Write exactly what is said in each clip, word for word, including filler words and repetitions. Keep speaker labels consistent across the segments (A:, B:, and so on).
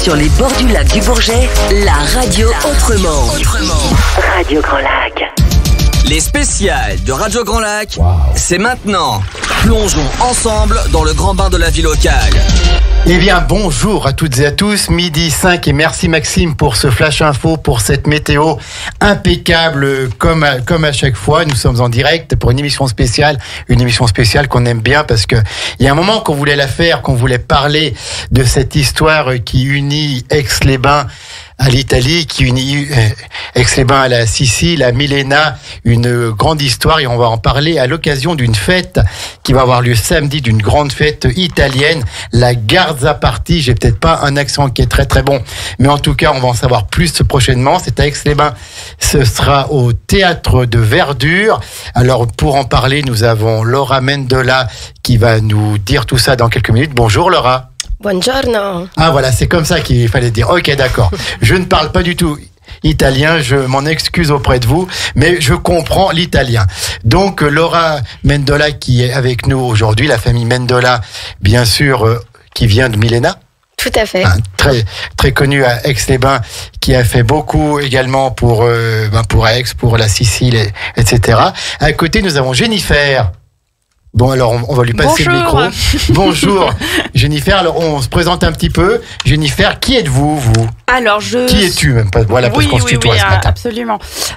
A: Sur les bords du lac du Bourget, la radio autrement. autrement. Radio Grand Lac.
B: Les spéciales de Radio Grand Lac, wow. C'est maintenant. Plongeons ensemble dans le grand bain de la vie locale.
C: Eh bien, bonjour à toutes et à tous, midi cinq, et merci Maxime pour ce flash info, pour cette météo impeccable comme à, comme à chaque fois. Nous sommes en direct pour une émission spéciale, une émission spéciale qu'on aime bien parce que il y a un moment qu'on voulait la faire, qu'on voulait parler de cette histoire qui unit Aix-les-Bains à l'Italie, qui unit Aix-les-Bains à la Sicile, à Milena, une grande histoire, et on va en parler à l'occasion d'une fête qui va avoir lieu samedi, d'une grande fête italienne, la Garza Party. J'ai peut-être pas un accent qui est très très bon, mais en tout cas on va en savoir plus prochainement. C'est à Aix-les-Bains, ce sera au Théâtre de Verdure. Alors pour en parler, nous avons Laura Mendola qui va nous dire tout ça dans quelques minutes. Bonjour Laura.
D: Buongiorno.
C: Ah voilà, c'est comme ça qu'il fallait dire. Ok, d'accord. Je ne parle pas du tout italien, je m'en excuse auprès de vous, mais je comprends l'italien. Donc Laura Mendola qui est avec nous aujourd'hui, la famille Mendola, bien sûr, euh, qui vient de Milena.
D: Tout à fait.
C: Hein, très très connu à Aix-les-Bains, qui a fait beaucoup également pour euh, ben pour Aix, pour la Sicile, et, etc. À côté, nous avons Jennifer. Bon, alors, on, on va lui passer
E: Bonjour.
C: le micro. Bonjour, Jennifer. Alors, on se présente un petit peu. Jennifer, qui êtes-vous, vous ?
E: Alors, je...
C: Qui es-tu, même pas ? Voilà, parce
E: oui,
C: qu'on se
E: oui,
C: tutoie
E: oui,
C: ce matin.
E: Absolument.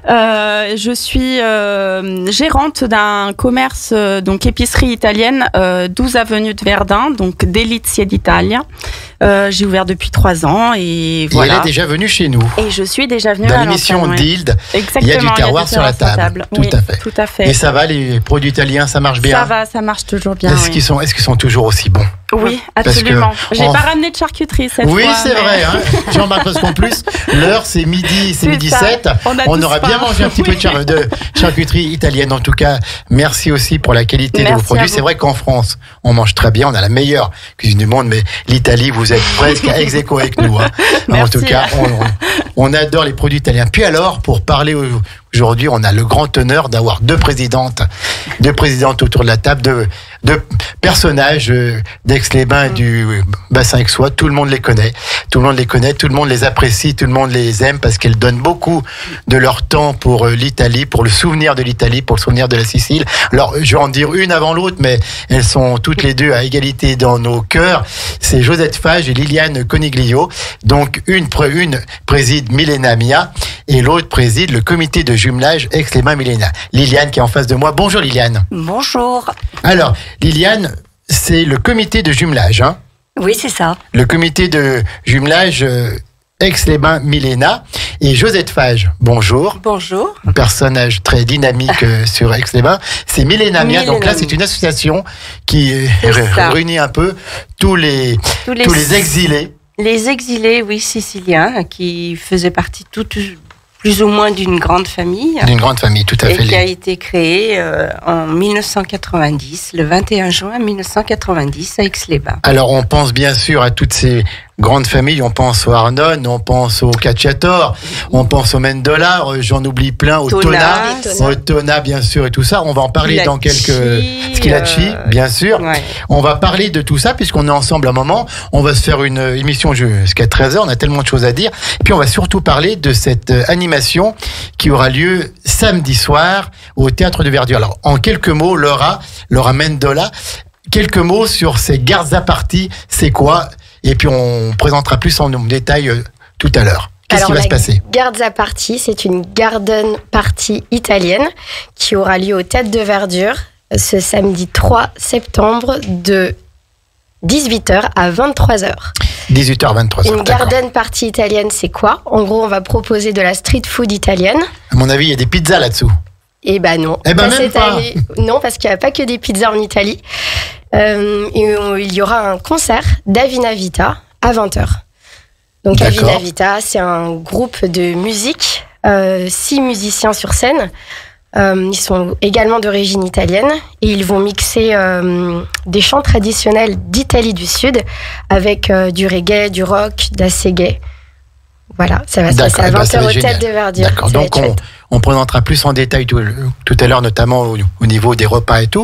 E: Euh, je suis euh, gérante d'un commerce, euh, donc épicerie italienne, euh, douze avenue de Verdun, donc Delizie d'Italia. Euh, j'ai ouvert depuis trois ans et voilà.
C: Et elle est déjà venue chez nous.
E: Et je suis déjà venue
C: dans
E: à
C: l'émission
E: ouais.
C: d'Hilde.
E: Exactement.
C: Il y a du terroir sur la table.
E: table.
C: Tout
E: oui,
C: à fait.
E: Tout à fait.
C: Et ça va, les produits italiens, ça marche bien ?
E: Ça va, ça marche toujours bien.
C: Est-ce
E: oui.
C: qu'ils sont, est-ce qu'ils sont toujours aussi bons ?
E: Oui, absolument.
C: que,
E: J'ai
C: en...
E: pas ramené de charcuterie cette
C: oui,
E: fois.
C: Oui, c'est
E: mais...
C: vrai. Hein. Jean-Marc, parce qu'en plus, l'heure, c'est midi, c'est, c'est midi
E: ça.
C: sept.
E: On,
C: On aura bien mangé un petit
E: oui.
C: peu de, char- de charcuterie italienne. En tout cas, merci aussi pour la qualité
E: merci
C: de vos produits. C'est vrai qu'en France, on mange très bien. On a la meilleure cuisine du monde. Mais l'Italie, vous êtes presque ex aequo avec nous. Hein. En tout cas, on, on, on adore les produits italiens. Puis alors, pour parler aujourd'hui, on a le grand honneur d'avoir deux présidentes, deux présidentes autour de la table, deux, deux personnages d'Aix-les-Bains et du bassin aixois. Tout le monde les connaît, tout le monde les connaît, tout le monde les apprécie, tout le monde les aime parce qu'elles donnent beaucoup de leur temps pour l'Italie, pour le souvenir de l'Italie, pour le souvenir de la Sicile. Alors, je vais en dire une avant l'autre, mais elles sont toutes les deux à égalité dans nos cœurs. C'est Josette Fage et Liliane Coniglio. Donc, une, une préside Milena Mia et l'autre préside le comité de jumelage Aix-les-Bains Milena. Liliane qui est en face de moi. Bonjour Liliane.
F: Bonjour.
C: Alors, Liliane, c'est le comité de jumelage, hein ?
F: Oui, c'est ça.
C: Le comité de jumelage euh, Aix-les-Bains Milena. Et Josette Fage, bonjour.
F: Bonjour.
C: Un personnage très dynamique euh, sur Aix-les-Bains. C'est Milena Mia.
F: Milena.
C: Donc là, c'est une association qui euh, réunit un peu tous les, tous les, tous les exilés.
F: Les exilés, oui, siciliens, qui faisaient partie tout, plus ou moins d'une grande famille.
C: D'une grande famille, tout à
F: et
C: fait.
F: Et qui a été créée euh, en mille neuf cent quatre-vingt-dix, le vingt et un juin mille neuf cent quatre-vingt-dix à Aix-les-Bains.
C: Alors, on pense bien sûr à toutes ces grandes familles. On pense au Arnone, on pense au Cacciator, on pense au Mendola, j'en oublie plein, au Tona,
F: Tona,
C: au Tona, bien sûr, et tout ça. On va en parler
F: Schilacci,
C: dans quelques... Schilacci,
F: euh...
C: bien sûr.
F: Ouais.
C: On va parler de tout ça, puisqu'on est ensemble un moment. On va se faire une émission jusqu'à treize heures. On a tellement de choses à dire. Et puis, on va surtout parler de cette animation qui aura lieu samedi soir au Théâtre de Verdure. Alors, en quelques mots, Laura, Laura Mendola, quelques mots sur ces Garza Party. C'est quoi ? Et puis, on présentera plus en détail euh, tout à l'heure. Qu'est-ce
D: Alors,
C: qui va se passer ?
D: Garza Party, c'est une garden party italienne qui aura lieu au Théâtre de Verdure ce samedi trois septembre de dix-huit heures à vingt-trois heures.
C: dix-huit heures, vingt-trois heures.
D: Une garden party italienne, c'est quoi ? En gros, on va proposer de la street food italienne.
C: À mon avis, il y a des pizzas là-dessous.
D: Eh ben non.
C: Eh ben
D: pas
C: même
D: cette
C: pas.
D: année. Non, parce qu'il n'y a pas que des pizzas en Italie. Euh, et on, il y aura un concert d'Avina Vita à vingt heures. Donc
C: D'accord.
D: Avina Vita, c'est un groupe de musique, euh, six musiciens sur scène. Euh, ils sont également d'origine italienne et ils vont mixer euh, des chants traditionnels d'Italie du Sud avec euh, du reggae, du rock, de la reggae. Voilà, ça va se passer à vingt heures au Théâtre de Verdure.
C: D'accord, donc on, on présentera plus en détail tout, tout à l'heure, notamment au, au niveau des repas et tout.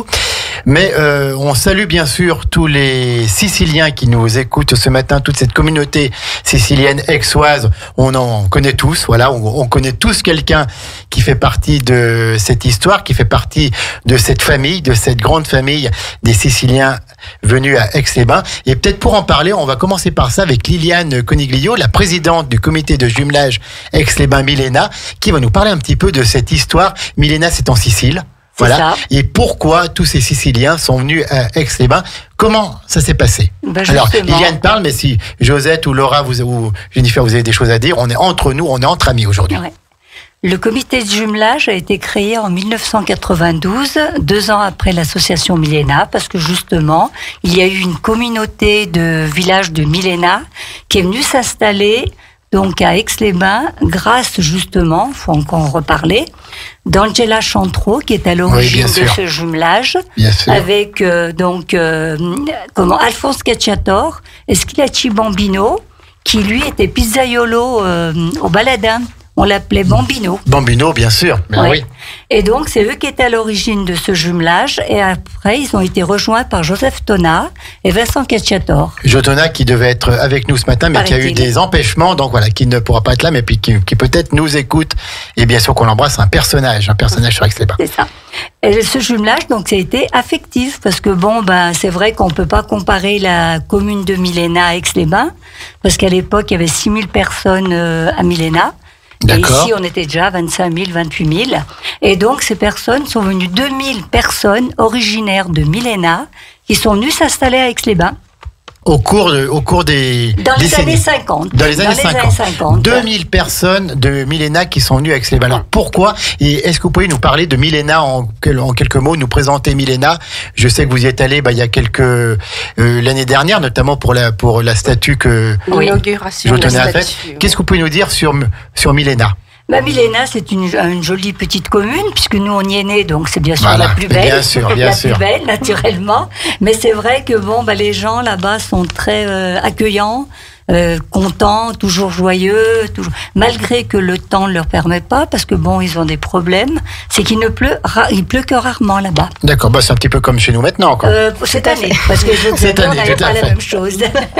C: Mais euh, on salue bien sûr tous les Siciliens qui nous écoutent ce matin, toute cette communauté sicilienne aixoise. On en connaît tous, voilà, on, on connaît tous quelqu'un qui fait partie de cette histoire, qui fait partie de cette famille, de cette grande famille des Siciliens venus à Aix-les-Bains. Et peut-être pour en parler, on va commencer par ça avec Liliane Coniglio, la présidente du comité de jumelage Aix-les-Bains Milena, qui va nous parler un petit peu de cette histoire. Milena, c'est en Sicile. Voilà. Ça. Et pourquoi tous ces Siciliens sont venus à Aix-les-Bains? Comment ça s'est passé?
G: Ben
C: Alors, Liliane parle, mais si Josette ou Laura vous, ou Jennifer, vous avez des choses à dire, on est entre nous, on est entre amis aujourd'hui.
G: Ouais. Le comité de jumelage a été créé en mille neuf cent quatre-vingt-douze, deux ans après l'association Milena, parce que justement, il y a eu une communauté de villages de Milena qui est venue s'installer donc à Aix-les-Bains, grâce justement, il faut encore en reparler, d'Angela Chantreau, qui est à l'origine oui, de ce jumelage, avec euh, donc euh, comment Alphonse Cacciator et Schilacci Bambino, qui lui était pizzaiolo euh, au Baladin. On l'appelait Bambino.
C: Bambino, bien sûr.
G: Ouais. Oui. Et donc, c'est eux qui étaient à l'origine de ce jumelage. Et après, ils ont été rejoints par Joseph Tona et Vincent Cacciator.
C: Joseph Tona qui devait être avec nous ce matin, mais qui a eu des empêchements. Donc voilà, qui ne pourra pas être là, mais puis qui, qui peut-être nous écoute. Et bien sûr qu'on l'embrasse, un personnage, un personnage sur Aix-les-Bains.
G: C'est ça. Et ce jumelage, donc, ça a été affectif. Parce que bon, ben, c'est vrai qu'on ne peut pas comparer la commune de Milena à Aix-les-Bains. Parce qu'à l'époque, il y avait six mille personnes à Milena. Et ici, on était déjà à vingt-cinq mille, vingt-huit mille. Et donc, ces personnes sont venues, deux mille personnes originaires de Milena, qui sont venues s'installer à Aix-les-Bains.
C: Au cours, de, au cours des
G: Dans les années cinquante.
C: Dans les années,
G: Dans les années cinquante.
C: deux mille personnes de Milena qui sont venues à Aix-les-Bains. Alors, pourquoi? Et est-ce que vous pouvez nous parler de Milena en, en quelques mots, nous présenter Milena? Je sais que vous y êtes allé, bah, il y a quelques, euh, l'année dernière, notamment pour la, pour la statue que
F: l'inauguration
C: je tenais à faire. Qu'est-ce que vous pouvez nous dire sur, sur Milena?
G: Bah, Milena, c'est une, une jolie petite commune, puisque nous, on y est nés, donc c'est bien sûr
C: voilà,
G: la plus belle.
C: Bien sûr, bien
G: la
C: sûr.
G: plus belle, naturellement. Mais c'est vrai que bon, bah, les gens là-bas sont très euh, accueillants, euh, contents, toujours joyeux, toujours... malgré que le temps ne leur permet pas, parce que bon, ils ont des problèmes. C'est qu'il ne pleut, ra... il pleut que rarement là-bas.
C: D'accord, bah, c'est un petit peu comme chez nous maintenant, quoi.
G: Euh, cette année, parce que je
C: cette année,
G: on n'avait pas la même chose.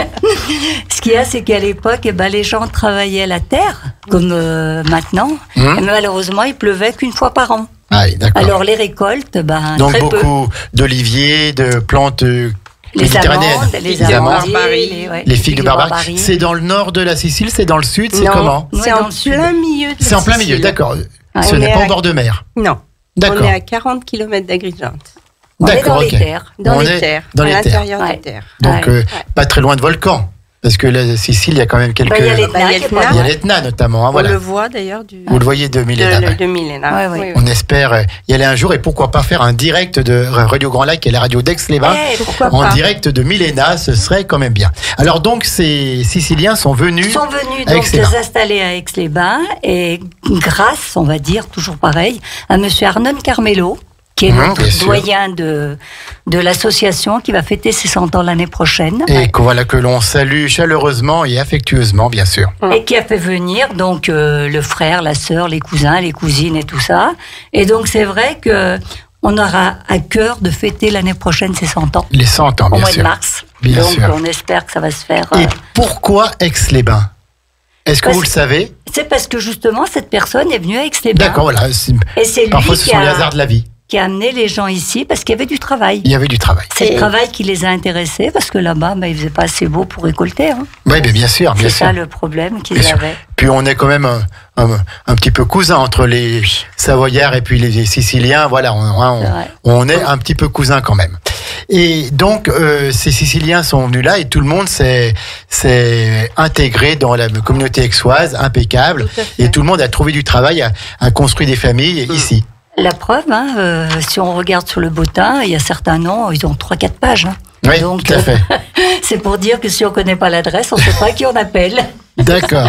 G: Ce qu'il y a, c'est qu'à l'époque, eh ben, les gens travaillaient la terre, comme euh, maintenant. Mmh. Et malheureusement, il pleuvait qu'une fois par an.
C: Ah oui, d'accord.
G: Alors les récoltes, ben,
C: donc
G: très
C: beaucoup d'oliviers, de plantes
G: les amandes, les amandes,
C: les, ouais, les figues de Barbarie. C'est dans le nord de la Sicile, c'est dans le sud, c'est comment?
F: C'est en plein milieu de la
C: C'est en plein milieu, d'accord.
F: Ah,
C: ce n'est pas au bord de mer.
F: Non.
C: D'accord.
F: On est à quarante kilomètres d'Agrigente.
G: On est dans
C: okay.
G: les terres.
F: Dans
C: on
F: les terres.
C: Dans
F: à
C: les
F: l'intérieur
C: terres.
F: des terres.
C: Donc,
F: ouais.
C: euh, pas très loin de volcans. Parce que la Sicile, il y a quand même quelques...
G: Il y a l'Etna,
C: il y a l'Etna notamment. Hein,
F: on
C: voilà.
F: le voit d'ailleurs du...
C: Vous le voyez de Milena.
F: De, de Milena.
G: Ouais, ouais.
F: Oui, oui.
C: On espère y aller un jour et pourquoi pas faire un direct de Radio Grand Lac et la radio d'Aix-les-Bains
G: hey,
C: en
F: pas.
C: direct de Milena, ce serait quand même bien. Alors donc ces Siciliens sont venus
G: sont venus donc s'installer à Aix-les-Bains et grâce, on va dire toujours pareil, à Monsieur Arnon Carmelo, qui est mmh, notre doyen de, de l'association, qui va fêter ses cent ans l'année prochaine.
C: Et que, voilà, que l'on salue chaleureusement et affectueusement, bien sûr.
G: Et qui a fait venir donc euh, le frère, la sœur, les cousins, les cousines et tout ça. Et donc c'est vrai que on aura à cœur de fêter l'année prochaine ses cent ans.
C: Les cent ans, bien sûr.
G: Au mois de mars.
C: Bien
G: donc
C: sûr.
G: on espère que ça va se faire...
C: Et
G: euh...
C: pourquoi Aix-les-Bains? Est-ce que
G: parce
C: vous le savez?
G: C'est parce que justement cette personne est venue à Aix-les-Bains.
C: D'accord, voilà.
G: Et c'est lui
C: parfois ce
G: qui
C: sont
G: a...
C: les hasards de la vie.
G: qui a amené les gens ici parce qu'il y avait du travail.
C: Il y avait du travail.
G: C'est le travail qui les a intéressés parce que là-bas, bah, il faisait pas assez beau pour récolter. Hein.
C: Oui, mais bien sûr, bien sûr.
G: C'est ça le problème qu'ils
C: bien
G: avaient.
C: Sûr. Puis on est quand même un, un, un petit peu cousins entre les Savoyards et puis les Siciliens. Voilà, on, on, on est un petit peu cousins quand même. Et donc, euh, ces Siciliens sont venus là et tout le monde s'est, s'est intégré dans la communauté aixoise, impeccable. Tout et tout le monde a trouvé du travail, a, a construit des familles mmh. ici.
G: La preuve, hein, euh, si on regarde sur le bottin, il y a certains noms, ils ont trois quatre pages. Hein.
C: Oui,
G: donc,
C: tout à fait.
G: Euh, c'est pour dire que si on ne connaît pas l'adresse, on ne sait pas qui on appelle.
C: D'accord.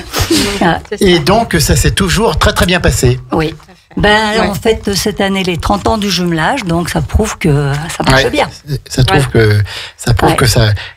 C: Et donc, ça s'est toujours très très bien passé.
G: Oui. Ben, ouais. En fait, cette année, les trente ans du jumelage, donc ça prouve que ça marche
C: ouais,
G: bien.
C: Ça, trouve ouais. que, ça prouve ouais. que ça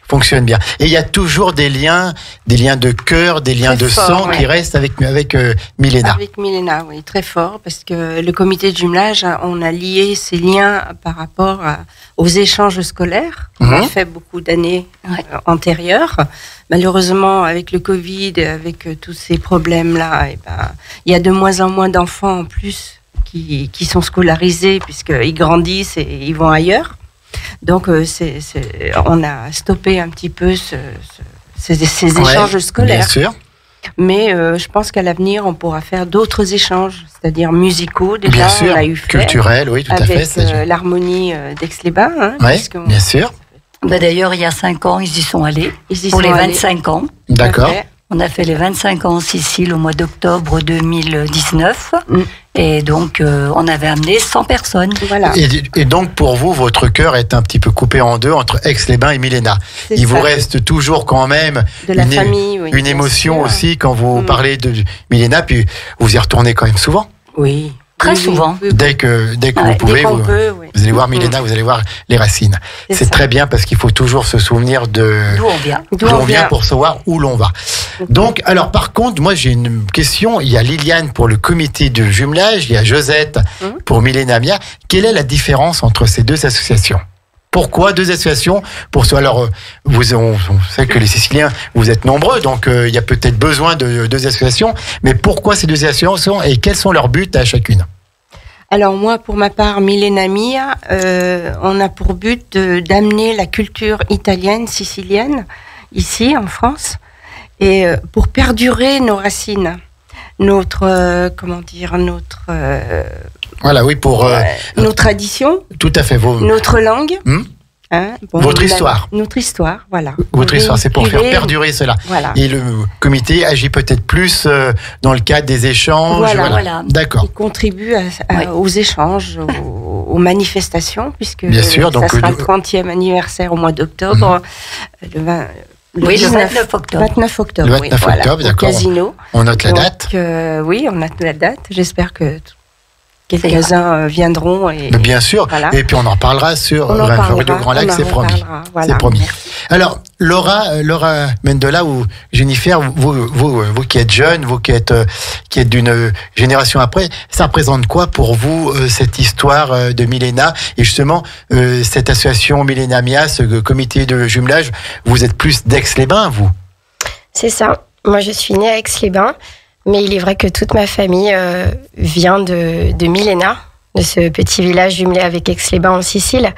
C: fonctionne bien. Et il y a toujours des liens, des liens de cœur, des liens
F: Très
C: de
F: fort,
C: sang
F: ouais.
C: qui restent avec avec euh, Milena.
F: Avec Milena, oui, très fort, parce que le comité de jumelage, on a lié ces liens par rapport à, aux échanges scolaires qu'on
C: Mhm.
F: a fait beaucoup d'années
G: Ouais.
F: euh, antérieures. Malheureusement, avec le Covid, avec euh, tous ces problèmes-là, et ben, il y a de moins en moins d'enfants en plus qui, qui sont scolarisés puisqu'ils grandissent et ils vont ailleurs. Donc, euh, c'est, c'est, on a stoppé un petit peu ce, ce, ces, ces
C: Ouais,
F: échanges scolaires.
C: Bien sûr.
F: Mais euh, je pense qu'à l'avenir, on pourra faire d'autres échanges, c'est-à-dire musicaux. Déjà,
C: Bien sûr.
F: on a eu fait
C: Culturel, oui, tout à fait.
F: avec
C: ça,
F: euh, l'harmonie euh, d'Aix-les-Bains. Hein,
C: Ouais,
F: puisqu'on-
C: bien sûr.
G: Bah, d'ailleurs, il y a cinq ans, ils y sont allés.
F: Ils y
G: Pour
F: sont
G: les
F: allés.
G: vingt-cinq ans.
C: D'accord.
F: Tout à fait.
G: On a fait les vingt-cinq ans en Sicile au mois d'octobre deux mille dix-neuf.
F: Mm.
G: Et donc, euh, on avait amené cent personnes.
F: Voilà.
C: Et, et donc pour vous, votre cœur est un petit peu coupé en deux entre Aix-les-Bains et Milena.
F: C'est
C: Il
F: ça.
C: vous reste toujours quand même
F: De la
C: une, é-
F: famille, oui,
C: une
F: bien
C: émotion
F: sûr.
C: aussi quand vous
F: Mm.
C: parlez de Milena, puis vous y retournez quand même souvent.
F: Oui.
G: Très
F: Oui, oui,
G: souvent.
F: oui, oui.
C: Dès que, dès que
G: Ouais,
C: vous
G: dès
C: pouvez,
F: qu'on
C: vous,
F: peut, oui.
C: vous allez voir
F: Mm.
C: Milena, vous allez voir les racines. C'est
F: ça.
C: très bien parce qu'il faut toujours se souvenir de
G: D'où on vient.
C: d'où on vient pour savoir où l'on va. Donc, alors par contre, moi j'ai une question. Il y a Liliane pour le comité de jumelage, il y a Josette
F: Mhm.
C: pour Milena Mia. Quelle est la différence entre ces deux associations ? Pourquoi deux associations pour ça? Alors, euh, vous, on, on sait que les Siciliens, vous êtes nombreux, donc euh, il y a peut-être besoin de deux associations. Mais pourquoi ces deux associations et quels sont leurs buts à chacune?
F: Alors moi, pour ma part, Milena Mia, euh, on a pour but de- d'amener la culture italienne, sicilienne, ici en France, et euh, pour perdurer nos racines, notre, euh, comment dire, notre, euh,
C: Voilà, oui, pour euh,
F: nos traditions,
C: tout à fait vos,
F: notre langue,
C: Hmm
F: hein, bon,
C: Votre
F: la-
C: histoire.
F: notre histoire, voilà.
C: votre histoire, c'est pour faire
F: Véhiculer,
C: perdurer cela.
F: Voilà.
C: Et le comité agit peut-être plus euh, dans le cadre des échanges.
F: Voilà,
G: voilà.
C: D'accord.
F: Qui contribue à- à-
G: Ouais.
F: aux échanges, aux, aux manifestations, puisque
C: Bien sûr,
F: ça
C: donc,
F: sera
C: euh,
F: le trentième anniversaire au mois d'octobre, le, vingt, le
G: Oui, le
F: dix-neuf
G: vingt-neuf octobre.
F: vingt-neuf octobre,
C: Le
F: oui,
C: vingt-neuf
F: voilà,
C: octobre,
F: au
C: d'accord.
F: Casino.
C: On note la
F: Donc,
C: date.
F: euh, oui, on a la date. J'espère que t- quelques-uns euh, viendront. Et,
C: Mais bien sûr.
F: Voilà.
C: Et puis on en parlera sur
F: on en
C: Radio
F: parlera.
C: Grand Lac,
F: on en
C: c'est promis.
F: reparlera, voilà.
C: C'est promis. Alors, Laura, euh, Laura Mendola ou Jennifer, vous, vous, vous qui êtes jeune, vous qui êtes, euh, qui êtes d'une euh, génération après, ça représente quoi pour vous euh, cette histoire euh, de Milena et justement euh, cette association Milena Mia, ce euh, comité de jumelage, vous êtes plus d'Aix-les-Bains, vous?
D: C'est ça. Moi, je suis née à Aix-les-Bains, mais il est vrai que toute ma famille euh, vient de, de Milena, de ce petit village jumelé avec Aix-les-Bains en Sicile.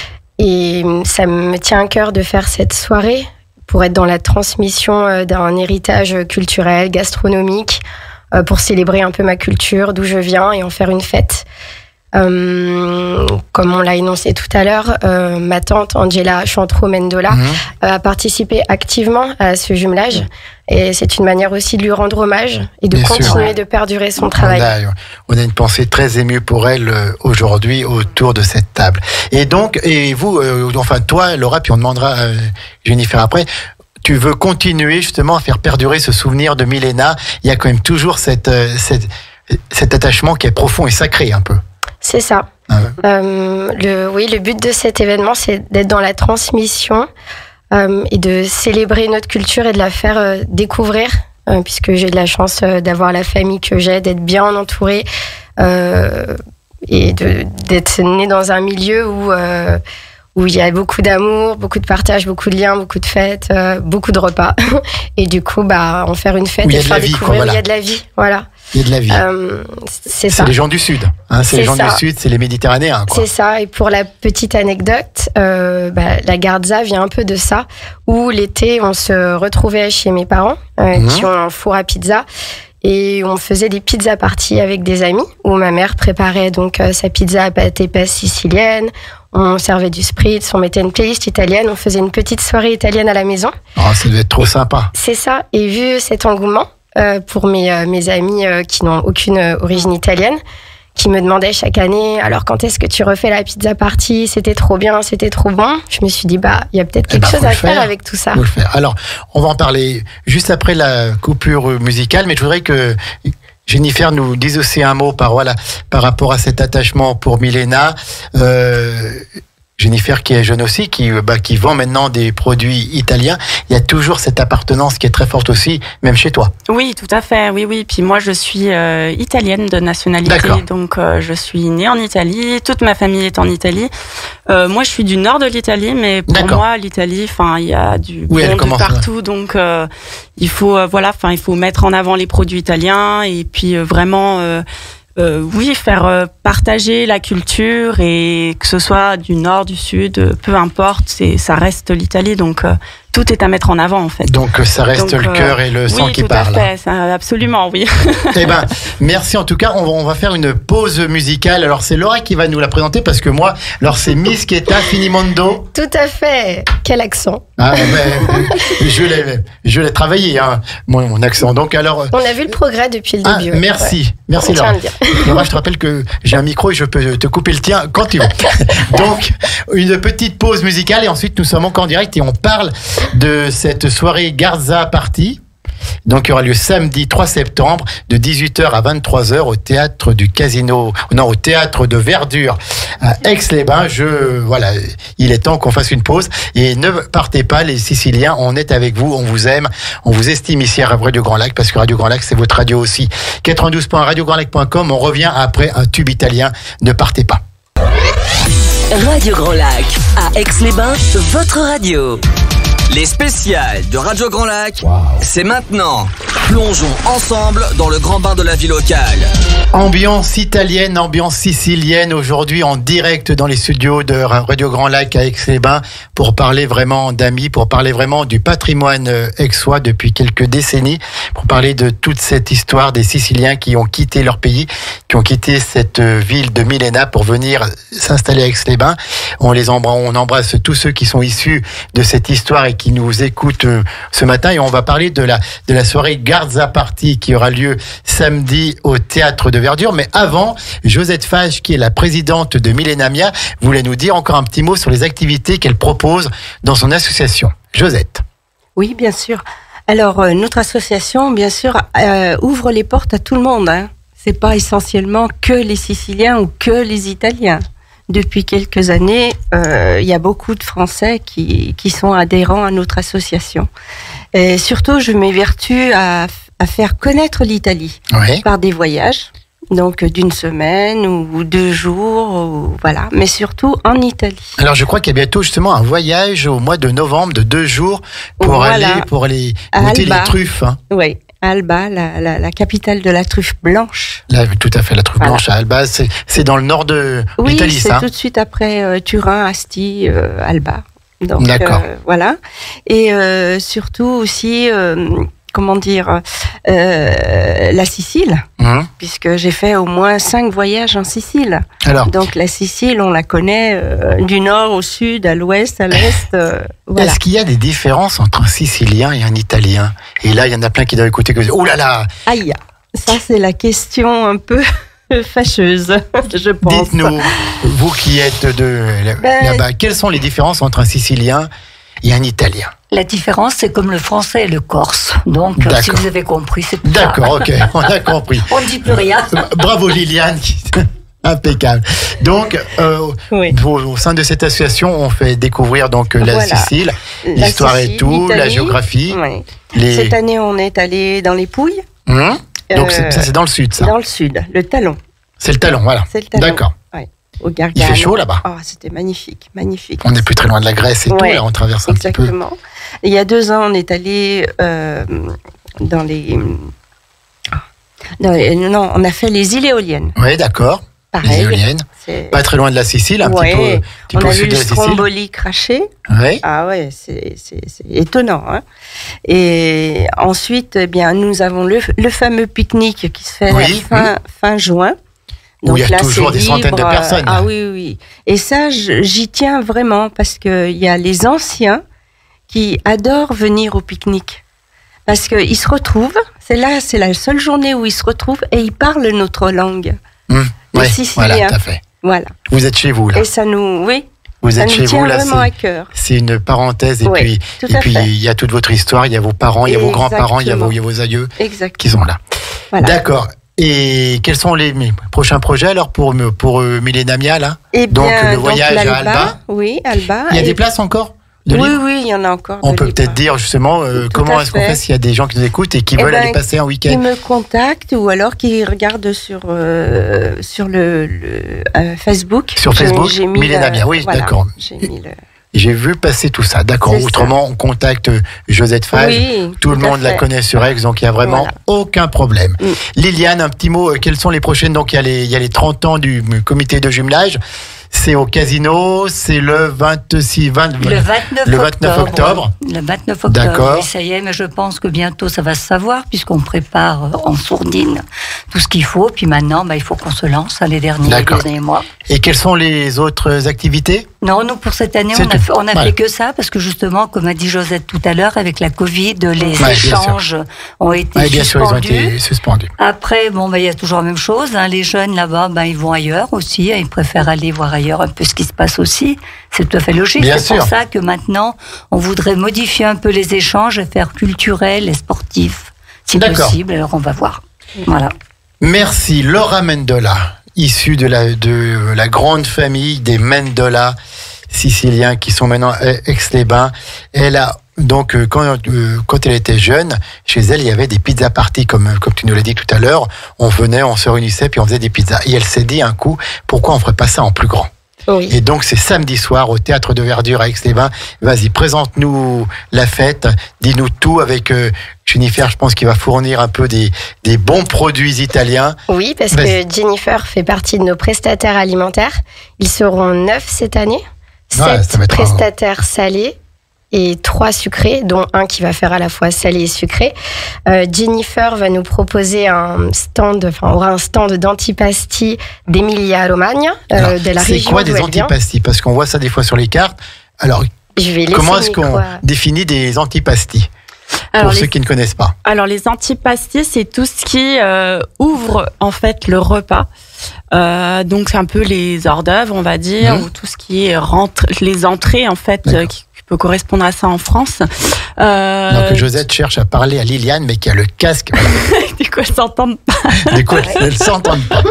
D: Et ça me tient à cœur de faire cette soirée pour être dans la transmission euh, d'un héritage culturel, gastronomique, euh, pour célébrer un peu ma culture, d'où je viens et en faire une fête. Euh, comme on l'a énoncé tout à l'heure, euh, ma tante Angela Chantreau Mendola
C: Mhm.
D: a participé activement à ce jumelage et c'est une manière aussi de lui rendre hommage et de
C: Bien sûr.
D: continuer de perdurer son travail.
C: On a, on a une pensée très émue pour elle euh, aujourd'hui autour de cette table. Et donc, et vous, euh, enfin toi, Laura, puis on demandera euh, Jennifer après. Tu veux continuer justement à faire perdurer ce souvenir de Milena. Il y a quand même toujours cette, euh, cette, cet attachement qui est profond et sacré un peu.
D: C'est ça.
C: Ah ouais.
D: Euh, le, oui, le but de cet événement, c'est d'être dans la transmission euh, et de célébrer notre culture et de la faire euh, découvrir, euh, puisque j'ai de la chance euh, d'avoir la famille que j'ai, d'être bien entourée euh, et de, d'être née dans un milieu où, euh, où il y a beaucoup d'amour, beaucoup de partage, beaucoup de liens, beaucoup de fêtes, euh, beaucoup de repas. Et du coup, bah, en faire une fête
C: Où il y
D: et
C: a de
D: faire
C: la vie,
D: découvrir
C: quoi,
D: où il y
C: voilà.
D: a de la vie. Voilà.
C: Il y a de la vie.
D: Euh, c'est ça.
C: C'est les gens du Sud. Hein, c'est les
D: C'est
C: gens
D: ça.
C: du Sud, c'est les Méditerranéens. Quoi.
D: C'est ça. Et pour la petite anecdote, euh, bah, la Garza vient un peu de ça, où l'été, on se retrouvait chez mes parents, euh,
C: Mhm.
D: qui ont un four à pizza, et on faisait des pizzas parties avec des amis, où ma mère préparait donc euh, sa pizza à pâte épaisse sicilienne, on servait du spritz, on mettait une playlist italienne, on faisait une petite soirée italienne à la maison.
C: Oh, ça devait être trop sympa.
D: C'est ça. Et vu cet engouement euh, pour mes, euh, mes amis euh, qui n'ont aucune euh, origine italienne, qui me demandaient chaque année, alors quand est-ce que tu refais la pizza party? C'était trop bien, c'était trop bon. Je me suis dit, bah, il y a peut-être
C: Eh
D: quelque
C: ben,
D: chose
C: faut
D: à
C: le
D: faire
C: faire.
D: avec tout ça.
C: Faut le faire. Alors, on va en parler juste après la coupure musicale, mais je voudrais que Jennifer nous dise aussi un mot par, voilà, par rapport à cet attachement pour Milena. Euh, Jennifer qui est jeune aussi, qui, bah, qui vend maintenant des produits italiens. Il y a toujours cette appartenance qui est très forte aussi, même chez toi.
E: Oui, tout à fait. Oui, oui. Puis moi, je suis euh, italienne de nationalité.
C: D'accord.
E: Donc, euh, je suis née en Italie. Toute ma famille est en Italie. Euh, moi, je suis du nord de l'Italie, mais pour
C: D'accord.
E: moi, l'Italie, enfin, il y a du
C: Oui, elle
E: bon de
C: commence,
E: partout. Ouais. Donc, euh, il faut, euh, voilà, enfin, il faut mettre en avant les produits italiens et puis euh, vraiment. Euh, Euh, oui, faire euh, partager la culture et que ce soit du nord, du sud, euh, peu importe, c'est, ça reste l'Italie, donc euh, tout est à mettre en avant en fait.
C: Donc ça reste donc, le cœur euh, et le sang
E: oui,
C: qui
E: tout
C: parlent.
E: À fait, ça, absolument, oui.
C: Eh ben, merci en tout cas. On va, on va faire une pause musicale. Alors c'est Laura qui va nous la présenter parce que moi, alors c'est Miss Keta Finimondo.
D: Tout à fait. Quel accent.
C: Ah, ben, je l'ai, je l'ai travaillé, hein, mon, mon accent. Donc alors.
D: On a vu le progrès depuis le
C: ah,
D: début.
C: Merci, ouais. merci
D: on
C: Laura.
D: Tient à le dire.
C: Laura, je te rappelle que j'ai un micro et je peux te couper le tien quand tu veux. Donc une petite pause musicale et ensuite nous sommes encore en direct et on parle de cette soirée Garza Party. Donc, il y aura lieu samedi trois septembre de dix-huit heures à vingt-trois heures au théâtre du Casino, non, au théâtre de Verdure à Aix-les-Bains. Je, voilà, il est temps qu'on fasse une pause et ne partez pas, les Siciliens. On est avec vous, on vous aime, on vous estime ici à Radio Grand Lac parce que Radio Grand Lac, c'est votre radio aussi. quatre-vingt-douze point radio grand lac point com. On revient après un tube italien. Ne partez pas.
A: Radio Grand Lac, à Aix-les-Bains, votre radio.
B: Les spéciales de Radio Grand Lac, wow. C'est maintenant. Plongeons ensemble dans le grand bain de la vie locale.
C: Ambiance italienne, ambiance sicilienne, aujourd'hui en direct dans les studios de Radio Grand Lac à Aix-les-Bains pour parler vraiment d'amis, pour parler vraiment du patrimoine aixois depuis quelques décennies, pour parler de toute cette histoire des Siciliens qui ont quitté leur pays, qui ont quitté cette ville de Milena pour venir s'installer à Aix-les-Bains. On les embrasse, on embrasse tous ceux qui sont issus de cette histoire et qui nous écoutent ce matin et on va parler de la, de la soirée Garza Party qui aura lieu samedi au théâtre de Verdure. Mais avant, Josette Fage, qui est la présidente de Millenamia, voulait nous dire encore un petit mot sur les activités qu'elle propose dans son association. Josette.
F: Oui, bien sûr. Alors, euh, notre association, bien sûr, euh, ouvre les portes à tout le monde. Hein. C'est pas essentiellement que les Siciliens ou que les Italiens. Depuis quelques années, euh, il y a beaucoup de Français qui, qui sont adhérents à notre association. Et surtout, je m'évertue à, à faire connaître l'Italie
C: oui.
F: par des voyages, donc d'une semaine ou deux jours, ou, voilà, mais surtout en Italie.
C: Alors, je crois qu'il y a bientôt justement un voyage au mois de novembre de deux jours pour
F: voilà.
C: aller pour aller goûter les truffes. Hein.
F: Oui. Alba, la, la, la capitale de la truffe blanche.
C: Là, tout à fait, la truffe voilà. blanche à Alba, c'est, c'est dans le nord de
F: oui,
C: l'Italie, ça.
F: Oui, c'est tout de suite après euh, Turin, Asti, euh, Alba. Donc,
C: d'accord.
F: Euh, voilà. Et euh, surtout aussi, euh, comment dire, euh, la Sicile, mmh. puisque j'ai fait au moins cinq voyages en Sicile.
C: Alors,
F: donc la Sicile, on la connaît euh, du nord au sud, à l'ouest, à l'est. Euh, voilà.
C: Est-ce qu'il y a des différences entre un Sicilien et un Italien ? Et là, il y en a plein qui doivent écouter que oh là là.
F: Aïe, ça c'est la question un peu fâcheuse, je pense.
C: Dites-nous, vous qui êtes de
F: ben,
C: là-bas, quelles sont les différences entre un Sicilien et un Italien ?
G: La différence, c'est comme le français et le corse. Donc, D'accord. si vous avez compris, c'est tout.
C: D'accord, ok, on a compris.
G: On ne dit plus rien.
C: Bravo Liliane. Impeccable. Donc, euh, oui. au, au sein de cette association, on fait découvrir donc la voilà. Sicile,
F: la
C: l'histoire
F: Sicile,
C: et tout,
F: l'Italie.
C: La géographie.
F: Oui.
C: Les...
F: Cette année, on est allé dans les Pouilles.
C: Mmh. Donc
F: euh,
C: c'est, ça, c'est dans le sud, ça.
F: Dans le sud, le Talon.
C: C'est le Talon, voilà.
F: C'est le Talon.
C: D'accord.
F: Ouais. Au Gargano.
C: Il fait chaud là-bas.
F: Oh, c'était magnifique, magnifique.
C: On n'est plus très loin de la Grèce et
F: ouais,
C: tout, là, on traverse un
F: exactement.
C: petit peu.
F: Il y a deux ans, on est allé euh, dans les... Non, non, on a fait les îles éoliennes.
C: Oui, d'accord.
F: Pareil,
C: les éoliennes. C'est... Pas très loin de la Sicile, un
F: ouais.
C: petit peu, petit
F: on
C: peu
F: a
C: au
F: vu
C: sud
F: le
C: de la Sicile.
F: Stromboli cracher.
C: Oui.
F: Ah ouais, c'est, c'est, c'est étonnant. Hein. Et ensuite, eh bien, nous avons le, le fameux pique-nique qui se fait
C: oui.
F: fin, fin juin.
C: Donc, où il y a là, toujours des libre. centaines de personnes.
F: Ah oui, oui. Et ça, j'y tiens vraiment parce qu'il y a les anciens qui adorent venir au pique-nique. Parce qu'ils se retrouvent, c'est là, c'est la seule journée où ils se retrouvent et ils parlent notre langue.
C: Mmh.
F: Les
C: ouais,
F: Siciliens.
C: Voilà, tout à fait.
F: Voilà.
C: Vous êtes chez vous, là.
F: Et ça nous, oui.
C: Vous
F: ça
C: êtes
F: nous
C: chez
F: tient
C: vous, là.
F: Vraiment
C: c'est,
F: à cœur.
C: c'est une parenthèse. Et
F: oui,
C: puis, et puis il y a toute votre histoire. Il y a vos parents, il y a vos grands-parents, il y a vos, il y a vos aïeux
F: Exactement.
C: qui sont là.
F: Voilà.
C: D'accord. Et quels sont les prochains projets alors pour, pour euh, Milena Mia là?
F: Eh bien,
C: donc le voyage
F: donc,
C: à Alba.
F: Oui, Alba.
C: Il y a
F: et...
C: des places encore de
F: Oui,
C: libre?
F: oui, il y en a encore.
C: On peut peut-être dire justement euh, comment est-ce qu'on fait s'il y a des gens qui nous écoutent et qui
F: eh
C: veulent
F: ben,
C: aller passer un week-end.
F: Qui me contactent ou alors qui regardent sur, euh, sur le, le euh, Facebook.
C: Sur Facebook,
F: j'ai, j'ai mis
C: Milena
F: le,
C: Mia, oui,
F: voilà,
C: d'accord.
F: J'ai mis le...
C: J'ai vu passer tout ça, d'accord.
F: C'est
C: Autrement, ça. On contacte Josette Fage.
F: Oui,
C: tout, tout le monde
F: fait.
C: la connaît sur Aix, donc il n'y a vraiment voilà. aucun problème. Mm. Liliane, un petit mot, quelles sont les prochaines? Donc il y a les, il y a les trente ans du comité de jumelage. C'est au casino, c'est le vingt-six, vingt,
G: le vingt-neuf,
C: le vingt-neuf octobre.
G: Le vingt-neuf octobre.
C: D'accord.
G: Oui, ça y est, mais je pense que bientôt ça va se savoir puisqu'on prépare en sourdine tout ce qu'il faut. Puis maintenant, bah, il faut qu'on se lance hein, les derniers, les derniers mois.
C: Et quelles sont les autres activités? Non,
G: nous pour cette année, c'est on a, fait, on a ouais. fait que ça parce que justement, comme a dit Josette tout à l'heure, avec la Covid, les ouais, échanges ont été
C: ouais, bien
G: suspendus.
C: Sûr, ils ont été suspendus.
G: Après, bon, bah, il y a toujours la même chose. Hein, les jeunes là-bas, bah, ils vont ailleurs aussi. Ils préfèrent aller voir ailleurs un peu ce qui se passe aussi. C'est tout à fait logique.
C: Bien
G: c'est
C: sûr.
G: pour ça que maintenant, on voudrait modifier un peu les échanges et faire culturels et sportifs, si D'accord. possible. Alors, on va voir. Voilà.
C: Merci, Laura Mendola, issue de la, de la grande famille des Mendola siciliens qui sont maintenant à Aix-les-Bains. Elle a donc quand, euh, quand elle était jeune, chez elle, il y avait des pizza parties, comme, comme tu nous l'as dit tout à l'heure. On venait, on se réunissait, puis on faisait des pizzas. Et elle s'est dit un coup, pourquoi on ne ferait pas ça en plus grand? Oui. Et donc c'est samedi soir au Théâtre de Verdure à Aix-les-Bains. Vas-y, présente-nous la fête, dis-nous tout avec euh, Jennifer, je pense qu'il va fournir un peu des, des bons produits italiens.
D: Oui, parce Vas-y. que Jennifer fait partie de nos prestataires alimentaires. Ils seront neuf cette année, ouais, sept prestataires un... salés et trois sucrés, dont un qui va faire à la fois salé et sucré. Euh, Jennifer va nous proposer un stand, enfin, aura un stand d'antipasti d'Emilia-Romagna, euh, de la
C: c'est
D: région
C: quoi des antipastis? Parce qu'on voit ça des fois sur les cartes. Alors,
D: Je vais
C: comment est-ce qu'on quoi. définit des antipastis? Pour alors ceux les, qui ne connaissent pas.
E: Alors les antipastis, c'est tout ce qui euh, ouvre en fait le repas. Euh, donc c'est un peu les hors d'œuvre, on va dire, mmh. ou tout ce qui est rentre, les entrées en fait, euh, qui peut correspondre à ça en France.
C: Euh... Donc Josette cherche à parler à Liliane, mais qui a le casque.
E: Du coup, elles s'entendent pas.
C: Du coup, elles s'entendent pas.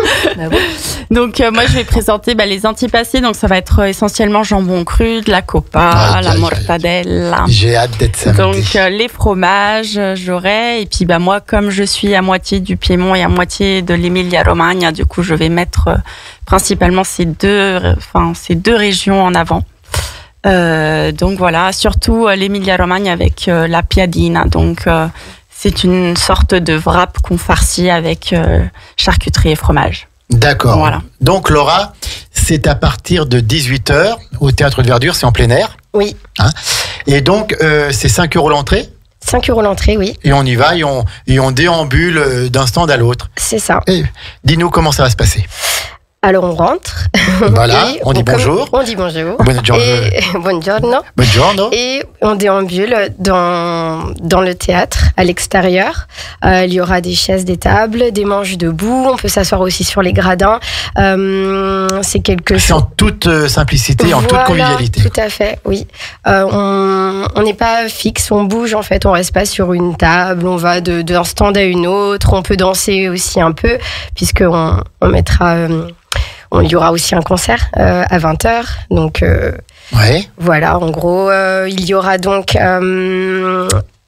E: Donc euh, moi, je vais présenter bah, les antipastis. Donc ça va être essentiellement jambon cru, de la coppa, ah, la mortadella.
C: J'ai hâte d'être samedi.
E: Donc euh, les fromages, j'aurai. Et puis bah moi, comme je suis à moitié du Piémont et à moitié de l'Emilia-Romagna, du coup, je vais mettre euh, principalement ces deux, enfin ces deux régions en avant. Euh, donc voilà, surtout euh, l'Emilia-Romagna avec euh, la piadina. Donc euh, c'est une sorte de wrap qu'on farcit avec euh, charcuterie et fromage.
C: D'accord. Voilà. Donc Laura, c'est à partir de dix-huit heures au Théâtre de Verdure, c'est en plein air.
D: Oui.
C: Hein, et donc euh, c'est cinq euros l'entrée.
D: cinq euros l'entrée, oui.
C: Et on y va et on, et on déambule d'un stand à l'autre.
D: C'est ça.
C: Et dis-nous comment ça va se passer.
D: Alors on rentre.
C: Voilà, on dit on bonjour.
D: On dit bonjour.
C: Buongiorno.
D: Et, buongiorno.
C: Buongiorno.
D: Et on déambule dans, dans le théâtre, à l'extérieur. Euh, il y aura des chaises, des tables, des manches debout. On peut s'asseoir aussi sur les gradins. Euh, c'est quelque chose.
C: C'est en toute euh, simplicité, en
D: voilà,
C: toute convivialité.
D: Tout à fait, oui. Euh, on n'est pas fixe, on bouge en fait. On reste pas sur une table. On va de, d'un stand à une autre. On peut danser aussi un peu, puisqu'on on mettra. Euh, Il y aura aussi un concert euh, à vingt heures. Donc, euh,
C: ouais.
D: voilà, en gros, euh, il y aura donc euh,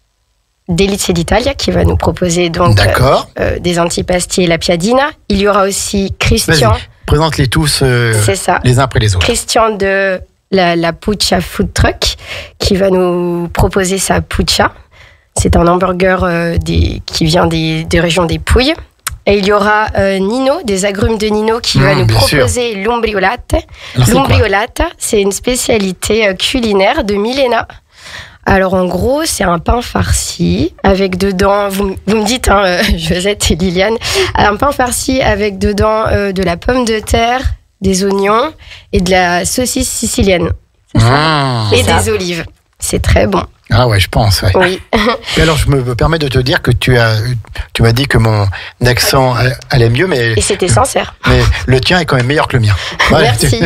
D: Delizia d'Italia qui va nous proposer donc euh, euh, des antipasti et la piadina. Il y aura aussi Christian.
C: Vas-y, présente-les tous euh,
D: c'est ça.
C: les uns après les autres.
D: Christian de la, la Puccia Food Truck qui va nous proposer sa Puccia. C'est un hamburger euh, des, qui vient des, des régions des Pouilles. Et il y aura euh, Nino, des agrumes de Nino, qui mmh, va nous proposer sûr. l'ombriolate. Alors, l'ombriolate, c'est une spécialité euh, culinaire de Milena. Alors en gros, c'est un pain farci avec dedans, vous, vous me dites, hein, euh, Josette et Liliane, un pain farci avec dedans euh, de la pomme de terre, des oignons et de la saucisse sicilienne. C'est
C: ah,
D: ça. Et
C: ça.
D: des olives. C'est très bon.
C: Ah ouais, je pense. Ouais.
D: Oui.
C: Et alors, je me permets de te dire que tu as, tu m'as dit que mon accent allait mieux, mais
D: et c'était sincère.
C: Mais le tien est quand même meilleur que le mien.
D: Ouais, merci.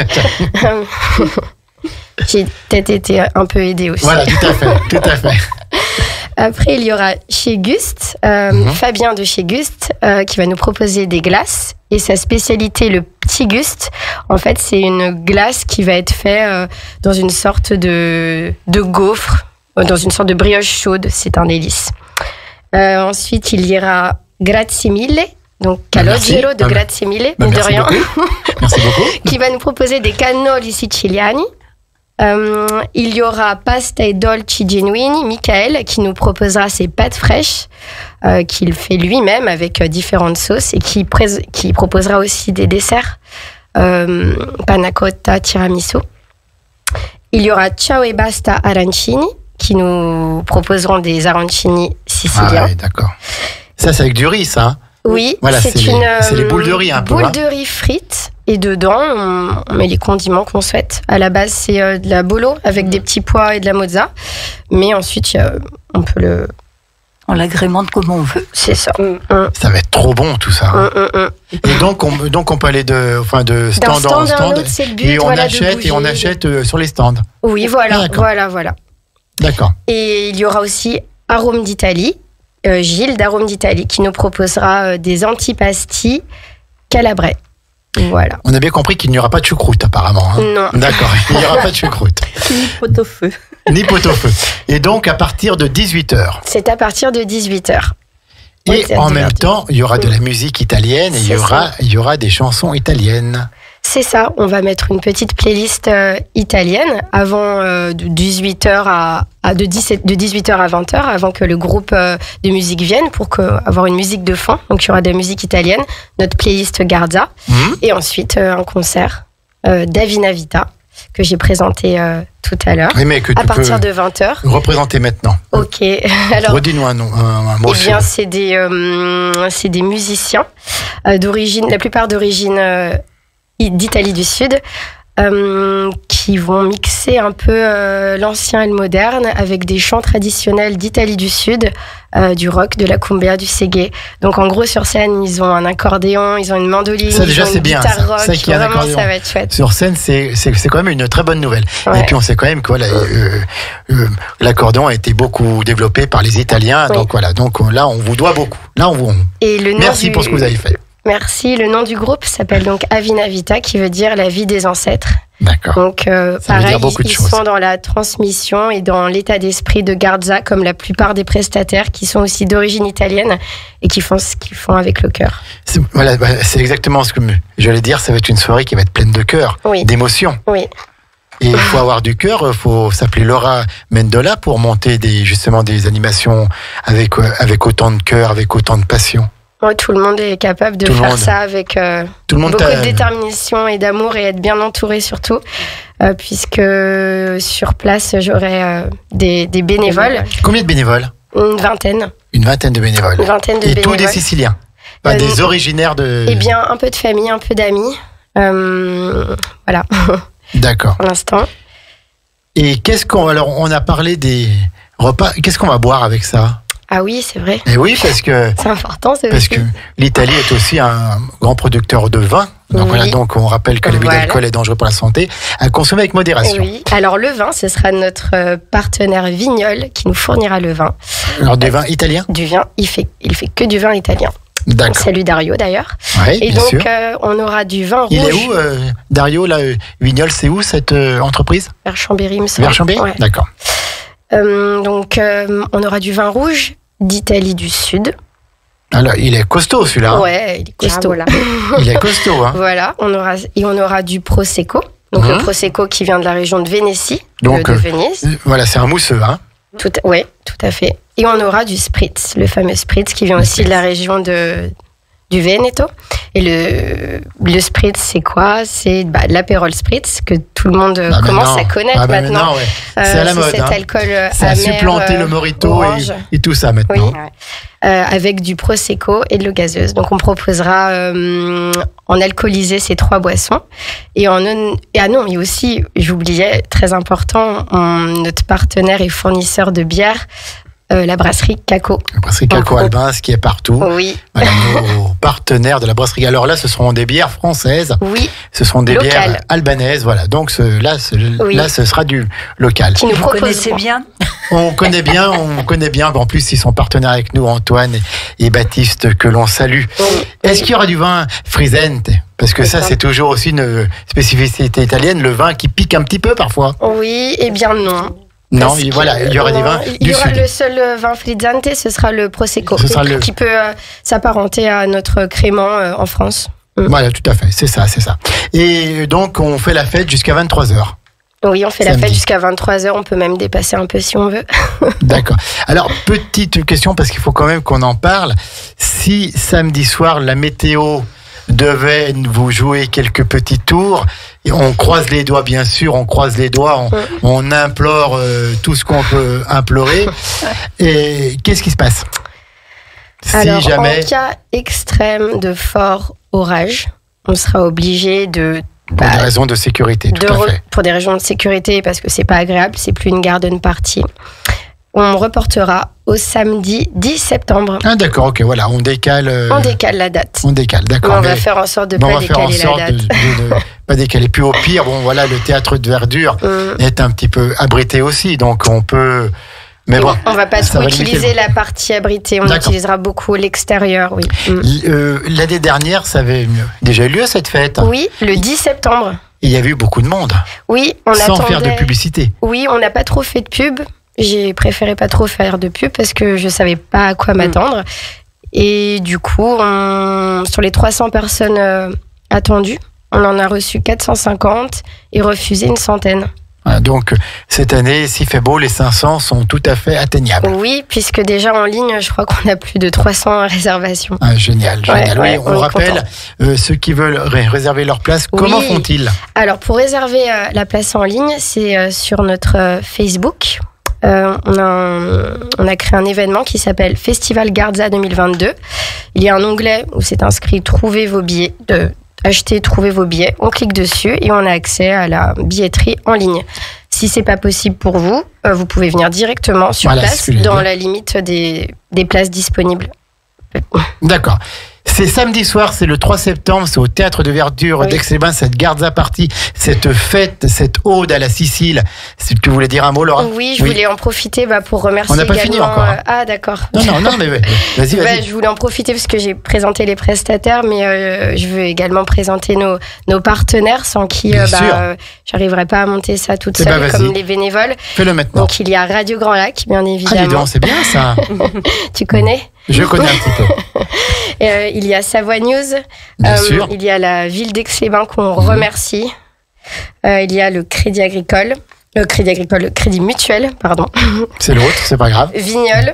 D: J'ai peut-être été un peu aidée aussi.
C: Voilà, tout à fait, tout à fait.
D: Après, il y aura chez Gust, euh, mmh. Fabien de chez Gust, euh, qui va nous proposer des glaces. Et sa spécialité, le petit Gust, en fait, c'est une glace qui va être faite euh, dans une sorte de, de gaufre, dans une sorte de brioche chaude. C'est un délice. Euh, ensuite, il y aura Grazie mille, donc Calogero de
C: ah,
D: Grazie mille,
C: bah,
D: de rien,
C: merci beaucoup.
D: qui va nous proposer des cannoli siciliani. Euh, il y aura Pasta e Dolci Genuini, Michael, qui nous proposera ses pâtes fraîches, euh, qu'il fait lui-même avec euh, différentes sauces et qui, pré- qui proposera aussi des desserts, euh, panna cotta, tiramisu. Il y aura Ciao e Basta Arancini, qui nous proposeront des arancini siciliens.
C: Ah ouais, d'accord. Ça, c'est avec du riz, ça hein.
D: Oui,
C: voilà,
D: c'est,
C: c'est,
D: une
C: les, c'est les boules de riz un peu.
D: Boules
C: hein.
D: de riz frites et dedans on, on met les condiments qu'on souhaite. À la base c'est euh, de la bolo avec des petits pois et de la mozza, mais ensuite euh, on peut le,
G: on l'agrémente comme on veut.
D: C'est ça.
C: Mmh. Ça va être trop bon tout ça.
D: Mmh, mmh, mmh.
C: Et donc on donc on peut aller de enfin de stand,
D: stand
C: en stand
D: autre, c'est le but,
C: et on
D: voilà,
C: achète et on achète euh, sur les stands.
D: Oui voilà, ah, voilà voilà.
C: D'accord.
D: Et il y aura aussi Arôme d'Italie. Euh, Gilles d'Arôme d'Italie qui nous proposera euh, des antipasti calabrais. Voilà.
C: On a bien compris qu'il n'y aura pas de choucroute apparemment. Hein.
D: Non.
C: D'accord, il n'y aura pas de choucroute.
F: Ni pot-au-feu.
C: Ni pot-au-feu. Et donc à partir de dix-huit heures.
D: C'est à partir de dix-huit heures.
C: Et
D: ouais,
C: en même temps, il y aura de la musique italienne et il y aura, il y aura des chansons italiennes.
D: C'est ça, on va mettre une petite playlist euh, italienne avant euh, de dix-huit heures à, à de, dix-sept, de dix-huit heures à vingt heures, avant que le groupe euh, de musique vienne pour que, avoir une musique de fond. Donc il y aura de la musique italienne, notre playlist Garza, mmh. et ensuite euh, un concert euh, d'Avina Vita que j'ai présenté euh, tout à l'heure,
C: oui, mais que tu
D: à partir de vingt heures.
C: Représenter maintenant.
D: Ok. Alors,
C: redis-nous un, un, un mot.
D: Eh bien, c'est des, euh, c'est des musiciens euh, d'origine, la plupart d'origine euh, d'Italie du Sud, euh, qui vont mixer un peu euh, l'ancien et le moderne avec des chants traditionnels d'Italie du Sud, euh, du rock, de la cumbia, du reggae. Donc en gros sur scène ils ont un accordéon, ils ont une mandoline,
C: ça, déjà,
D: ils ont
C: c'est
D: une
C: bien,
D: guitare
C: ça.
D: rock.
C: Ça, qu'il y a un
D: vraiment
C: accordéon.
D: Ça va être chouette.
C: Sur scène c'est, c'est, c'est quand même une très bonne nouvelle.
D: Ouais.
C: Et puis on sait quand même que voilà, euh, euh, l'accordéon a été beaucoup développé par les Italiens. Oui. Donc voilà, donc là on vous doit beaucoup. Là on vous.
D: Et le
C: Merci
D: du...
C: pour ce que vous avez fait.
D: Merci. Le nom du groupe s'appelle donc Avina Vita, qui veut dire la vie des ancêtres.
C: D'accord.
D: Donc, euh,
C: ça
D: pareil,
C: veut dire beaucoup de
D: ils
C: choses.
D: sont dans la transmission et dans l'état d'esprit de Garza, comme la plupart des prestataires qui sont aussi d'origine italienne et qui font ce qu'ils font avec le cœur.
C: C'est, voilà, c'est exactement ce que j'allais dire. Ça va être une soirée qui va être pleine de cœur,
D: oui.
C: d'émotion.
D: Oui.
C: Et il faut avoir du cœur, il faut s'appeler Laura Mendola pour monter des, justement des animations avec, avec autant de cœur, avec autant de passion.
D: Ouais, tout le monde est capable de
C: tout
D: faire
C: monde.
D: ça avec euh,
C: tout le monde
D: beaucoup
C: t'a...
D: de détermination et d'amour et être bien entouré surtout, euh, puisque sur place j'aurai euh, des, des bénévoles.
C: Combien de bénévoles ?
D: Une vingtaine.
C: Une vingtaine de bénévoles.
D: Une vingtaine de
C: et
D: bénévoles.
C: tous des Siciliens, pas euh, des originaires de...
D: Eh bien, un peu de famille, un peu d'amis. Euh, voilà.
C: D'accord.
D: Pour l'instant.
C: Et qu'est-ce qu'on... Alors, on a parlé des repas. Qu'est-ce qu'on va boire avec ça ?
D: Ah oui, c'est vrai.
C: Et oui, parce que...
D: C'est important, c'est
C: Parce
D: aussi.
C: que l'Italie est aussi un grand producteur de vin. Donc oui. voilà, donc on rappelle que l'abus voilà. d'alcool est dangereux pour la santé, à consommer avec modération.
D: Oui. Alors le vin, ce sera notre partenaire Vignol qui nous fournira le vin.
C: Alors du euh, vin italien ?
D: Du vin, il fait, il fait que du vin italien.
C: D'accord.
D: On salue Dario d'ailleurs.
C: Oui,
D: et
C: bien
D: donc
C: sûr.
D: Euh, on aura du vin rouge.
C: Il est où, euh, Dario là, euh, Vignol, c'est où cette euh, entreprise ?
D: Vers Chambéry, me semble.
C: Vers Chambéry, ouais. D'accord.
D: Euh, donc euh, on aura du vin rouge d'Italie du Sud.
C: Alors, il est costaud celui-là. Hein.
D: Ouais, il est costaud là.
C: Il est costaud. Hein.
D: Voilà, on aura, et on aura du Prosecco. Donc mmh. le Prosecco qui vient de la région de Vénétie, donc, de, de Venise.
C: Euh, voilà, c'est un mousseux. Hein.
D: Tout, ouais, tout à fait. Et on aura du Spritz, le fameux Spritz qui vient le aussi Spritz. de la région de, du Veneto. Et le, le Spritz, c'est quoi ? C'est bah, l'Aperol Spritz que tout le monde bah, commence à connaître
C: ah, bah,
D: maintenant.
C: Ouais. Euh, c'est à la mode.
D: C'est cet
C: hein.
D: alcool
C: ça
D: amer,
C: a supplanté le Morito et, et tout ça maintenant.
D: Oui. Euh, avec du Prosecco et de l'eau gazeuse. Donc on proposera euh, en alcoolisé ces trois boissons. Et en non, et ah non, mais aussi, j'oubliais, très important, on, notre partenaire et fournisseur de bière euh, la brasserie Caco.
C: La brasserie Caco Albins qui est partout.
D: Oui.
C: Voilà, nos partenaires de la brasserie. Alors là, ce seront des bières françaises.
D: Oui.
C: Ce seront des
D: Local.
C: bières albanaises. Voilà. Donc ce, là, ce,
D: Oui.
C: là, ce sera du local.
D: Qui nous
G: Vous
D: propose-
G: connaissez bien?
C: On connaît bien, on connaît bien. En plus, ils sont partenaires avec nous, Antoine et Baptiste, que l'on salue.
D: Oui.
C: Est-ce qu'il y aura du vin frisente? Parce que ça, c'est toujours aussi une spécificité italienne, le vin qui pique un petit peu parfois.
D: Oui, eh bien non.
C: Non,
D: Parce
C: il,
D: que-
C: voilà, il y aura des
D: non,
C: vins
D: Il
C: du
D: y aura
C: sud.
D: le seul euh, vin frizzante, ce sera le Prosecco,
C: Ce sera le-
D: qui peut euh, s'apparenter à notre crément euh, en France.
C: Voilà, tout à fait, c'est ça, c'est ça. Et donc, on fait la fête jusqu'à vingt-trois heures.
D: Oui, on fait la
C: Samedi.
D: fête jusqu'à vingt-trois heures, on peut même dépasser un peu si on veut.
C: D'accord. Alors, petite question, parce qu'il faut quand même qu'on en parle. Si samedi soir, la météo devait vous jouer quelques petits tours, et on croise les doigts, bien sûr, on croise les doigts, on, on implore euh, tout ce qu'on peut implorer. Et qu'est-ce qui se passe? Si
D: Alors,
C: jamais...
D: en cas extrême de fort orage, on sera obligé de...
C: Pour
D: bah,
C: des raisons de sécurité, tout
D: de
C: à
D: re-
C: fait.
D: Pour des raisons de sécurité, parce que c'est pas agréable, c'est plus une garden party. On reportera au samedi dix septembre.
C: Ah d'accord, ok, voilà, on décale... euh,
D: On décale la date.
C: On décale,
D: Mais
C: d'accord.
D: on va
C: mais-
D: faire en sorte de
C: bon,
D: pas
C: on va faire en
D: décaler
C: sorte
D: la
C: de,
D: date.
C: de ne pas décaler. Puis au pire, bon voilà, le théâtre de verdure
D: Hum.
C: est un petit peu abrité aussi, donc on peut... Mais bon,
D: On va pas
C: ça
D: trop
C: va limiter
D: utiliser
C: le-
D: la partie abritée, on
C: D'accord.
D: utilisera beaucoup l'extérieur, oui. Mm.
C: L- euh, l'année dernière, ça avait déjà eu lieu cette fête.
D: Oui, le dix septembre.
C: Et il y avait eu beaucoup de monde,
D: Oui, on
C: sans
D: attendait...
C: faire de publicité.
D: Oui, on n'a pas trop fait de pub. J'ai préféré pas trop faire de pub parce que je savais pas à quoi m'attendre. Et du coup, on- sur les trois cents personnes euh, attendues, on en a reçu quatre cent cinquante et refusé une centaine.
C: Voilà, donc cette année, s'il fait beau, les cinq cents sont tout à fait atteignables.
D: Oui, puisque déjà en ligne, je crois qu'on a plus de trois cents réservations.
C: Ah, génial, génial.
D: Ouais,
C: Oui,
D: ouais,
C: on,
D: on est
C: rappelle,
D: content.
C: euh, ceux qui veulent ré- réserver leur place,
D: Oui.
C: comment font-ils?
D: Alors, pour réserver euh, la place en ligne, c'est euh, sur notre euh, Facebook. Euh, on, a un- on a créé un événement qui s'appelle Festival Garza deux mille vingt-deux. Il y a un onglet où c'est inscrit « Trouvez vos billets », de acheter, trouver vos billets. On clique dessus et on a accès à la billetterie en ligne. Si c'est pas possible pour vous, euh, vous pouvez venir directement sur
C: Voilà, c'est
D: place
C: ce que j'ai
D: dans
C: dit.
D: la limite des, des places disponibles.
C: D'accord. C'est samedi soir, c'est le trois septembre, c'est au Théâtre de Verdure
D: Oui.
C: d'Aix-les-Bains, cette Garza Party, cette fête, cette ode à la Sicile. Si tu voulais dire un mot, Laura?
D: Oui, je voulais en profiter bah, pour remercier
C: On n'a pas
D: également...
C: fini encore, hein.
D: euh, Ah, d'accord.
C: Non, non, non, mais mais- vas-y,
D: Bah,
C: vas-y.
D: je voulais en profiter parce que j'ai présenté les prestataires, mais euh, je veux également présenter nos, nos partenaires sans qui
C: Bien
D: euh, bah,
C: sûr.
D: euh, j'arriverai pas à monter ça toute
C: Eh
D: seule
C: bah, vas-y.
D: comme les bénévoles.
C: Fais-le maintenant.
D: Donc il y a Radio Grand Lac, bien
C: Ah, dis
D: évidemment.
C: donc, c'est bien ça.
D: Tu connais?
C: Je connais un petit peu.
D: Euh, il y a Savoie News.
C: Bien
D: Euh,
C: sûr.
D: Il y a la ville d'Aix-les-Bains qu'on
C: Mhm.
D: remercie. Euh, il y a le Crédit Agricole. Le Crédit Agricole, le Crédit Mutuel, pardon.
C: C'est l'autre, c'est pas grave.
D: Vignol.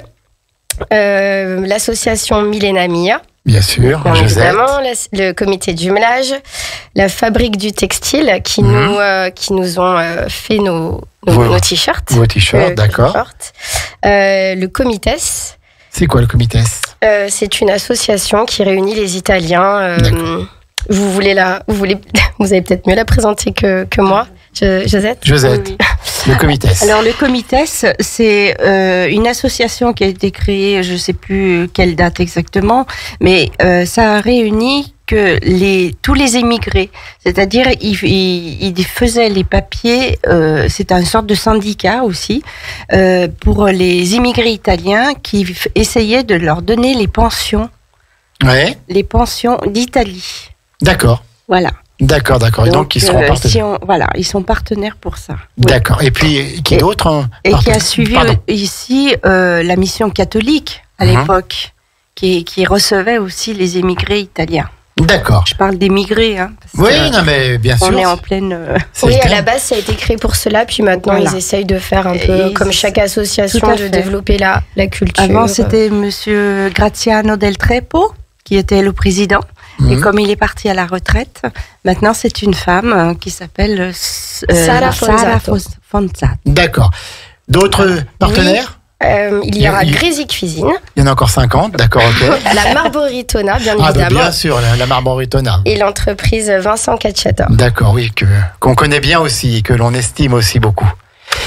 D: Euh, L'association Milena Mia.
C: Bien sûr,
D: Bien
C: Josette.
D: évidemment, la- le comité de jumelage, la fabrique du textile qui,
C: Mhm.
D: nous, euh, qui nous ont euh, fait nos, nos,
C: Vos-
D: nos t-shirts.
C: Vos t-shirts,
D: Euh,
C: d'accord.
D: t-shirts. Euh, le Comites,
C: C'est quoi le comité?
D: euh, c'est une association qui réunit les Italiens. euh,
C: D'accord.
D: vous voulez la, vous voulez, vous avez peut-être mieux la présenter que, que moi, Je- Josette.
C: Josette,
F: Oui.
C: le comité.
F: Alors le Comites, c'est euh, une association qui a été créée, je ne sais plus quelle date exactement, mais euh, ça a réuni que les, tous les émigrés, c'est-à-dire ils, ils, ils faisaient les papiers, euh, c'est une sorte de syndicat aussi, euh, pour les immigrés italiens qui f- essayaient de leur donner les pensions,
C: Ouais,
F: les pensions d'Italie.
C: d'accord.
F: Voilà.
C: D'accord, d'accord. Et donc, ils seront
F: euh,
C: partenaires.
F: si on- voilà, ils sont partenaires pour ça. Oui.
C: D'accord. Et puis, qui
F: Et-
C: d'autre hein,
F: Et qui a
C: partenaire
F: suivi
C: Pardon.
F: ici euh, la mission catholique à
C: Mhm.
F: l'époque, qui, qui recevait aussi les émigrés italiens.
C: D'accord.
F: Je parle d'émigrés, hein, parce
C: Oui,
F: que,
C: non, mais bien
F: on
C: sûr.
F: est en pleine. euh,
C: c'est
D: Oui,
C: le
D: à
C: thème.
D: la base, ça a été créé pour cela, puis maintenant,
F: Voilà.
D: ils essayent de faire un
F: Et
D: peu
F: ils-
D: comme chaque association,
F: Tout à
D: de
F: fait.
D: développer la, la culture.
F: Avant, c'était Monsieur Graziano del Trepo qui était le président. Et
C: Mhm.
F: comme il est parti à la retraite, maintenant c'est une femme euh, qui s'appelle euh,
D: Sara
F: Sara
D: Fonzato.
F: Fos- Fonzato.
C: D'accord. D'autres partenaires
D: Euh, il
C: Il
D: y
C: y a-
D: aura
C: il y a-
D: Grésy Cuisine,
C: Il y en a encore cinquante, d'accord, ok.
D: la Marboritona, bien
C: Ah, bah,
D: évidemment,
C: bien sûr, la, la Marboritona.
D: et l'entreprise Vincent Cacciata.
C: D'accord, oui, que qu'on connaît bien aussi, que l'on estime aussi beaucoup.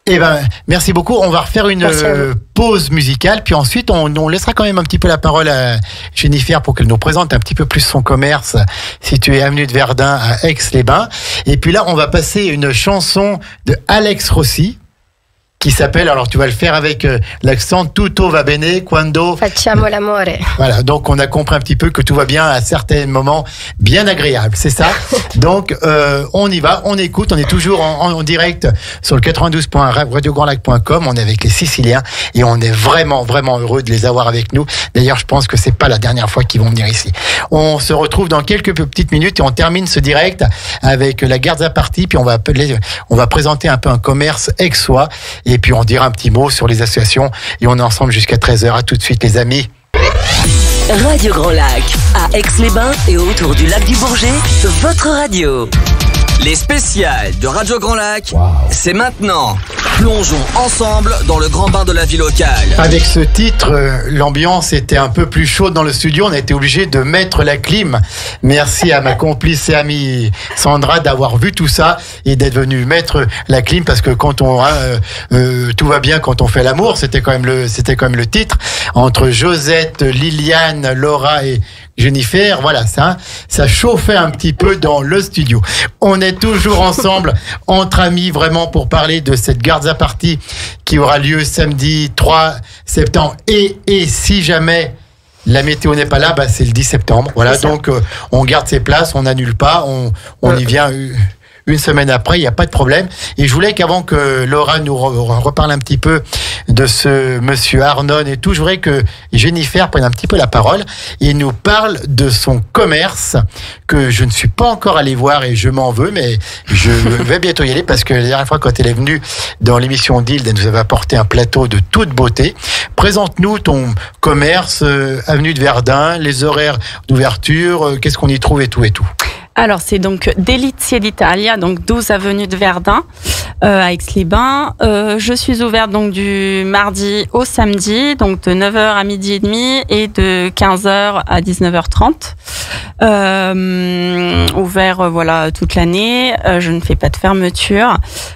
C: Eh ben, merci beaucoup. On va refaire une euh, pause musicale, puis ensuite on, on laissera quand même un petit peu la parole à Jennifer pour qu'elle nous présente un petit peu plus son commerce situé avenue de Verdun à Aix-les-Bains. Et puis là, on va passer une chanson de Alex Rossi qui s'appelle, alors tu vas le faire avec euh, l'accent, Tutto va bene quando...
D: Facciamo l'amore.
C: Voilà, donc on a compris un petit peu que tout va bien à certains moments bien agréables, c'est ça. Donc euh, on y va, on écoute, on est toujours en, en direct sur le quatre-vingt-douze point radio grand lac point com, on est avec les Siciliens et on est vraiment, vraiment heureux de les avoir avec nous. D'ailleurs, je pense que c'est pas la dernière fois qu'ils vont venir ici. On se retrouve dans quelques petites minutes et on termine ce direct avec la Garza Party, puis on va, on va présenter un peu un commerce aixois. Et puis on dira un petit mot sur les associations et on est ensemble jusqu'à treize heures. À tout de suite les amis.
A: Radio Grand Lac, à Aix-les-Bains et autour du lac du Bourget, votre radio.
B: Les spéciales de Radio Grand Lac, wow. C'est maintenant. Plongeons ensemble dans le grand bain de la vie locale.
C: Avec ce titre, l'ambiance était un peu plus chaude dans le studio. On a été obligé de mettre la clim. Merci à ma complice et amie Sandra d'avoir vu tout ça et d'être venue mettre la clim, parce que quand on euh, euh, tout va bien quand on fait l'amour, c'était quand même le c'était quand même le titre, entre Josette, Liliane, Laura et Jennifer, voilà, ça, ça chauffait un petit peu dans le studio. On est toujours ensemble, entre amis, vraiment, pour parler de cette Garza Party qui aura lieu samedi trois septembre. Et, et si jamais la météo n'est pas là, bah, c'est le dix septembre. Voilà, donc euh, on garde ses places, on n'annule pas, on, on y vient... Euh, une semaine après, il n'y a pas de problème. Et je voulais qu'avant que Laura nous reparle un petit peu de ce monsieur Arnon et tout, je voudrais que Jennifer prenne un petit peu la parole et nous parle de son commerce que je ne suis pas encore allé voir et je m'en veux, mais je vais bientôt y aller parce que la dernière fois quand elle est venue dans l'émission d'Ild, elle nous avait apporté un plateau de toute beauté. Présente-nous ton commerce, euh, avenue de Verdun, les horaires d'ouverture, euh, qu'est-ce qu'on y trouve et tout et tout.
E: Alors, c'est donc Delizie d'Italia, donc douze avenue de Verdun, euh, à Aix-les-Bains. Euh, je suis ouverte donc du mardi au samedi, donc de neuf heures à midi et demi et de quinze heures à dix-neuf heures trente. Euh, ouvert, euh, voilà, toute l'année. Euh, je ne fais pas de fermeture.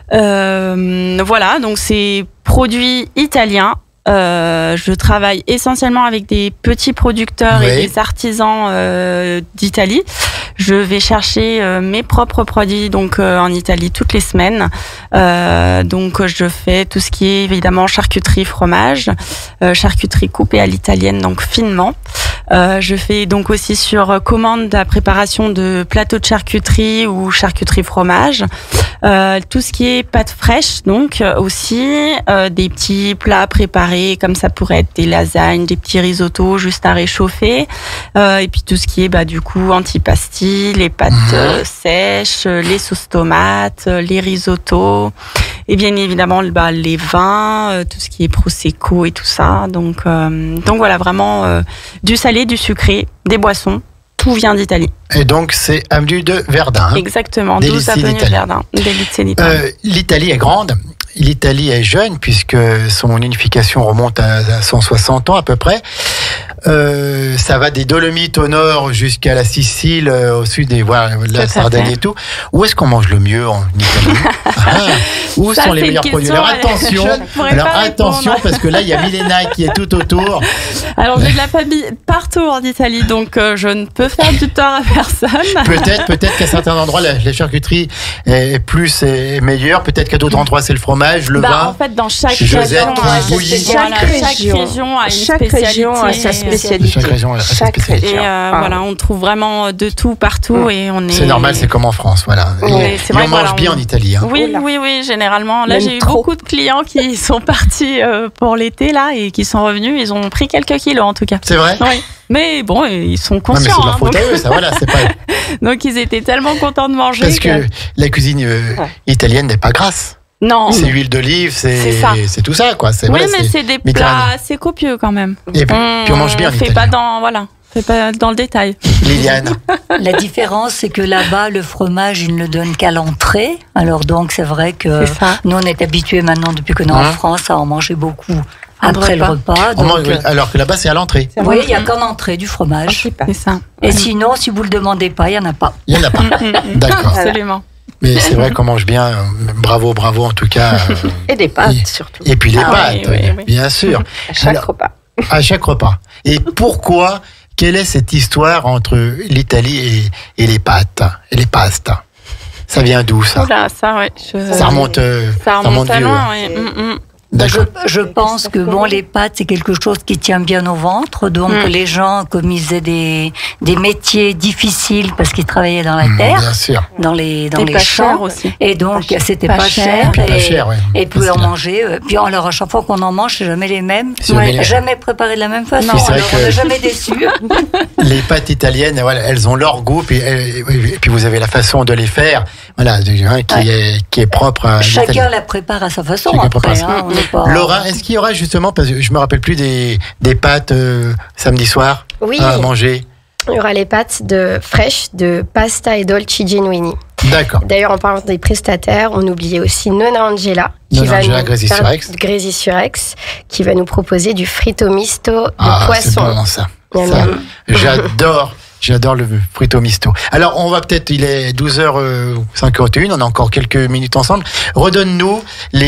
E: Euh, voilà, donc c'est produits italiens. Euh, je travaille essentiellement avec des petits producteurs oui. et des artisans euh, d'Italie. Je vais chercher euh, mes propres produits donc euh, en Italie toutes les semaines. Euh, donc je fais tout ce qui est évidemment charcuterie, fromage, euh, charcuterie coupée à l'italienne donc finement. Euh, je fais donc aussi sur commande la préparation de plateaux de charcuterie ou charcuterie fromage. Euh, tout ce qui est pâte fraîche donc aussi euh, des petits plats préparés comme ça pourrait être des lasagnes, des petits risottos juste à réchauffer euh, et puis tout ce qui est bah du coup antipasti, les pâtes euh, sèches, les sauces tomates, les risottos et bien évidemment bah, les vins, euh, tout ce qui est prosecco et tout ça. Donc euh, donc voilà vraiment euh, du salé, du sucré, des boissons. Tout vient d'Italie.
C: Et donc, c'est avenue de Verdun. Hein.
E: Exactement, douze avenue de Verdun.
C: Euh, L'Italie est grande. L'Italie est jeune puisque son unification remonte à cent soixante ans à peu près. Euh, ça va des Dolomites au nord jusqu'à la Sicile, euh, au sud, et voilà, la Sardaigne et tout. Où est-ce qu'on mange le mieux en Italie? ah, Où ça, sont les meilleurs produits? Alors attention, alors attention parce que là il y a Milena qui est tout autour.
E: Alors j'ai de la famille partout en Italie, donc euh, je ne peux faire du tort à personne.
C: Peut-être, peut-être qu'à certains endroits la, la charcuterie est plus et meilleure. Peut-être qu'à d'autres endroits c'est le fromage, le
E: bah,
C: vin.
E: En fait, dans chaque
C: Josette,
E: région, chaque, voilà, chaque région a une
F: chaque
E: spécialité.
F: Région a sa spécialité.
C: Chaque région a sa spécialité.
E: Et euh, ah. voilà, on trouve vraiment de tout partout et on est.
C: C'est normal, c'est comme en France, voilà.
E: Oui,
C: et,
E: c'est
C: et
E: vrai,
C: on mange
E: voilà,
C: bien
E: on...
C: en Italie. Hein.
E: Oui, oui, oui, généralement. Là,
F: Même
E: j'ai eu
F: trop.
E: beaucoup de clients qui sont partis euh, pour l'été là et qui sont revenus. Ils ont pris quelques kilos en tout cas.
C: C'est vrai.
E: Oui. Mais bon, ils sont conscients.
C: Non, mais c'est de leur faute
E: hein,
C: donc... à eux, ça, voilà, c'est pas.
E: Donc ils étaient tellement contents de manger.
C: Parce que, que la cuisine euh, ouais. italienne n'est pas grasse.
E: Non.
C: C'est huile d'olive, c'est c'est tout ça, quoi.
E: Oui, voilà, mais c'est des plats assez copieux quand même.
C: Et puis on, puis on mange bien.
E: On fait pas dans, voilà, fait pas dans le détail.
C: Liliane.
G: La différence, c'est que là-bas, le fromage, ils ne le donnent qu'à l'entrée. Alors donc, c'est vrai que nous, on est habitués maintenant, depuis qu'on est hein? en France, à en manger beaucoup. Après le repas. Donc,
C: mange, alors que là-bas, c'est à l'entrée.
G: Oui, il n'y a qu'en entrée du fromage.
E: C'est ça.
G: Et sinon, si vous ne le demandez pas, il n'y en a pas.
C: Il n'y en a pas. D'accord.
E: Absolument.
C: Mais c'est vrai qu'on mange bien. euh, Bravo, bravo en tout cas. euh,
F: Et des pâtes,
C: et-
F: surtout.
C: Et puis les
E: Ah
C: pâtes,
E: oui, oui, oui.
C: bien sûr.
F: À chaque
C: Alors,
F: repas.
C: à chaque repas. Et pourquoi, quelle est cette histoire entre l'Italie et, et les pâtes et les pastas? Ça vient d'où ça?
E: Oula, ça, ouais. je-
C: Ça remonte, euh,
E: Ça remonte à
C: vieux,
E: loin,
C: hein.
E: ouais. Mm, mm.
G: Je,
C: D'accord.
G: je pense que bon, les pâtes, c'est quelque chose qui tient bien au ventre. Donc,
E: Mm.
G: les gens, comme ils faisaient des, des métiers difficiles parce qu'ils travaillaient dans la
C: Mmh,
G: terre,
C: bien sûr.
G: dans les, dans
E: Et
G: les
E: pas
G: champs.
E: cher aussi.
G: Et donc, c'était
E: Pas
G: pas,
E: cher.
G: cher.
C: Puis pas
G: et,
C: cher, ouais.
G: et ils pouvaient en
C: Parce que là-
G: manger. euh, Puis, alors, à chaque fois qu'on en mange, c'est jamais les mêmes.
C: C'est jamais les mêmes.
G: Jamais préparé de la même façon.
C: Puis c'est vrai
G: Alors,
C: que-
G: on n'est jamais déçu.
C: Les pâtes italiennes, voilà, elles ont leur goût, puis, et, et puis vous avez la façon de les faire, voilà, hein, qui,
G: Ouais.
C: est, qui est propre à
G: Chacun
C: l'Italie.
G: la prépare à sa façon.
C: Chacun
G: Après,
C: prépare ça.
G: hein, on n'est pas.
C: Laura, est-ce qu'il y aura justement, parce que je me rappelle plus des, des pâtes euh, samedi soir
D: Oui,
C: à manger?
D: il y aura les pâtes de fraîches de pasta et dolci genuini.
C: D'accord.
D: D'ailleurs, en parlant des prestataires, on oubliait aussi Nonna Angela, qui
C: Nonna
D: va
C: Angela,
D: nous
C: Grésy-sur-Aix.
D: faire- Grésy-sur-Aix, qui va nous proposer du fritto misto de
C: Ah, c'est
D: poisson.
C: bon ça.
D: Miam,
C: Ça,
D: miam.
C: J'adore. J'adore le frito misto. Alors, on va peut-être, il est douze heures cinquante et un, on a encore quelques minutes ensemble. Redonne-nous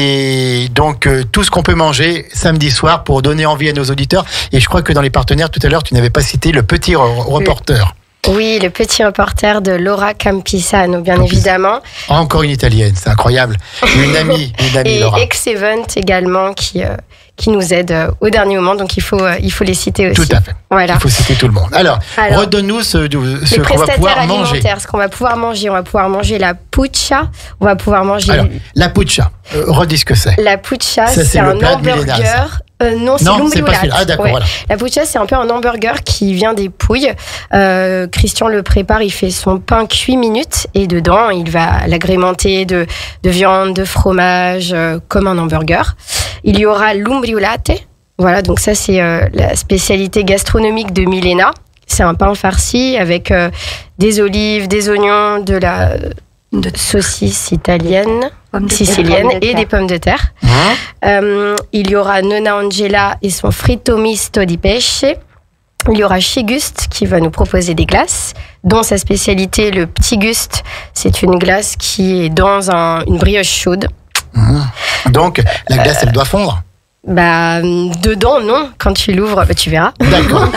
C: les, donc, euh, tout ce qu'on peut manger samedi soir pour donner envie à nos auditeurs. Et je crois que dans les partenaires, tout à l'heure, tu n'avais pas cité le petit re- reporter.
D: Oui, le petit reporter de Laura Campisano, bien
C: Campisano.
D: évidemment.
C: Encore une italienne, c'est incroyable. Une amie, une amie,
D: Et
C: Laura.
D: Ex-Event également, qui, euh, qui nous aide euh, au dernier moment. Donc, il faut, euh, il faut les citer aussi.
C: Tout à fait.
D: Voilà.
C: Il faut citer tout le monde. Alors,
D: Alors,
C: redonne-nous ce, ce
D: Les
C: qu'on va
D: prestataires
C: pouvoir manger.
D: alimentaires, ce qu'on va pouvoir manger, on va pouvoir manger la puccia, on va pouvoir manger
C: Alors, la puccia, euh, redis ce que c'est.
D: la puccia,
C: Ça, c'est
D: c'est
C: le
D: un
C: plat de Milena, ça.
D: hamburger. Euh, non, c'est
C: Non, c'est
D: l'umbriolate.
C: pas celui-là. Ah, d'accord,
D: Ouais.
C: voilà.
D: La puccia, c'est un peu un hamburger qui vient des pouilles. Euh, Christian le prépare, il fait son pain cuit minutes et dedans, il va l'agrémenter de, de viande, de fromage, euh, comme un hamburger. Il y aura l'umbriolate. Voilà, donc ça, c'est euh, la spécialité gastronomique de Milena. C'est un pain farci avec euh, des olives, des oignons, de la
G: De-
D: saucisse italienne,
G: Pommes de terre.
D: sicilienne
F: Pommes de
D: et
F: terre.
D: des pommes de terre.
C: Hein
D: Euh, il y aura Nonna Angela et son fritto misto di pesce. Il y aura chez Gust qui va nous proposer des glaces, dont sa spécialité, le petit Gust. C'est une glace qui est dans un- une brioche chaude.
C: Mmh. Donc, la glace, elle doit fondre.
D: Bah, dedans, non. Quand tu l'ouvres, bah, tu verras.
C: D'accord.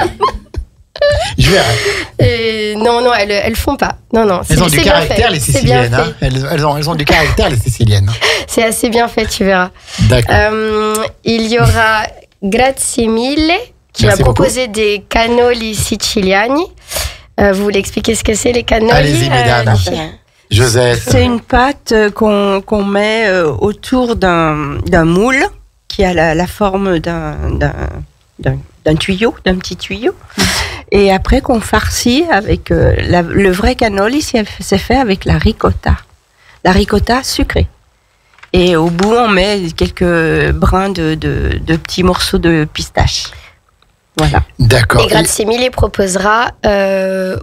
C: Je verrai.
D: Et non, non, elles, elles font pas. Non, non.
C: Elles
D: c'est-
C: ont du
D: c'est bien
C: caractère,
D: fait.
C: les
D: C'est bien
C: Siciliennes. Hein.
D: fait.
C: Elles, elles ont, elles ont du caractère, les Siciliennes.
D: C'est assez bien fait, tu verras.
C: D'accord.
D: Euh, il y aura Grazie mille qui
C: Merci
D: va
C: beaucoup.
D: proposer des cannoli siciliani. Euh, vous voulez expliquer ce que c'est les cannoli
C: Allez-y, mesdames.
D: Michel
C: Josette.
F: C'est une pâte euh, qu'on qu'on met euh, autour d'un d'un moule qui a la, la forme d'un d'un- d'un- d'un tuyau, d'un petit tuyau. Et après qu'on farcit avec euh, la- le vrai cannoli, c'est c'est fait avec la ricotta. La ricotta sucrée. Et au bout, on met quelques brins de, de, de petits morceaux de pistache. Voilà.
C: D'accord.
D: Et Grazie mille proposera euh,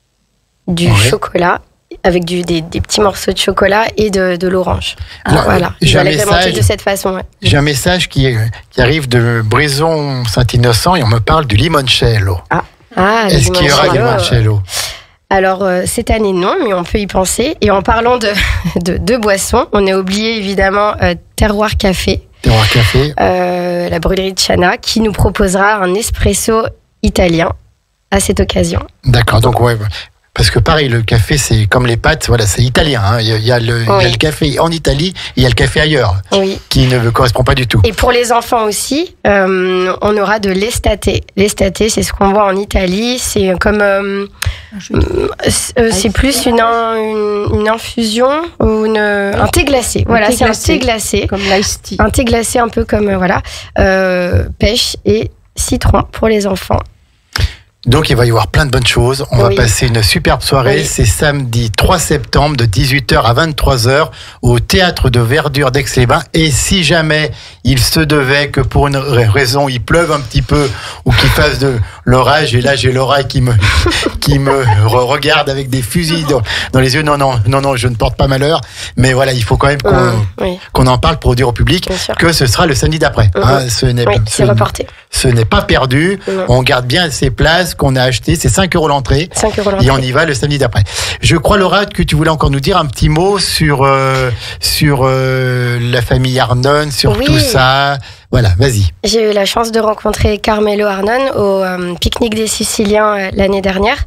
D: du
C: Ouais.
D: chocolat avec du, des, des petits morceaux de chocolat et de, de l'orange.
C: Alors,
D: voilà.
C: j'ai
D: Il va
C: un
D: l'agrémenter
C: message.
D: de cette façon. Ouais.
C: J'ai un message qui, qui arrive de Brison Saint-Innocent et on me parle du limoncello.
D: Ah,
C: Est-ce qu'il y aura du
D: limoncello.
C: limoncello?
D: Alors, euh, cette année, non, mais on peut y penser. Et en parlant de, de, de boissons, on a oublié évidemment euh, Terroir Café,
C: Terroir café.
D: euh, la brûlerie de Chana, qui nous proposera un espresso italien à cette occasion.
C: D'accord. Donc, ouais. Parce que pareil, le café, c'est comme les pâtes, voilà, c'est italien. hein. Il, y a, il, y a le, il y a
D: Oui.
C: le café en Italie, et il y a le café ailleurs,
D: Oui.
C: qui ne correspond pas du tout.
D: Et pour les enfants aussi, euh, on aura de l'estate. L'estate, c'est ce qu'on voit en Italie. C'est comme. euh, euh, c'est c'est plus une, une, une infusion ou une, un thé glacé. Voilà,
F: thé
D: c'est un
F: glacé.
D: thé glacé.
F: Comme l'ice tea.
D: Un thé glacé un peu comme. euh, voilà. Euh, pêche et citron pour les enfants.
C: Donc, il va y avoir plein de bonnes choses. On va
D: Oui.
C: passer une superbe soirée.
D: Oui.
C: C'est samedi trois septembre de dix-huit heures à vingt-trois heures au Théâtre de Verdure d'Aix-les-Bains. Et si jamais il se devait que pour une raison il pleuve un petit peu ou qu'il fasse de l'orage, et là j'ai l'oreille qui me, qui me re- regarde avec des fusils dans, dans les yeux. Non, non, non, non, je ne porte pas malheur. Mais voilà, il faut quand même qu'on
D: Euh, oui,
C: qu'on en parle pour dire au public
D: bien sûr.
C: que ce sera le samedi d'après.
D: Mhm.
C: Hein, ce n'est
D: Oui,
C: ce
D: c'est reporté.
C: ce n'est pas perdu.
D: Non.
C: On garde bien ces places qu'on a achetées. C'est cinq euros l'entrée.
D: cinq euros
C: Et
D: l'entrée.
C: on y va le samedi d'après. Je crois, Laura, que tu voulais encore nous dire un petit mot sur, euh, sur euh, la famille Arnon, sur
D: Oui.
C: tout ça. Voilà, vas-y.
D: J'ai eu la chance de rencontrer Carmelo Arnon au euh, pique-nique des Siciliens euh, l'année dernière,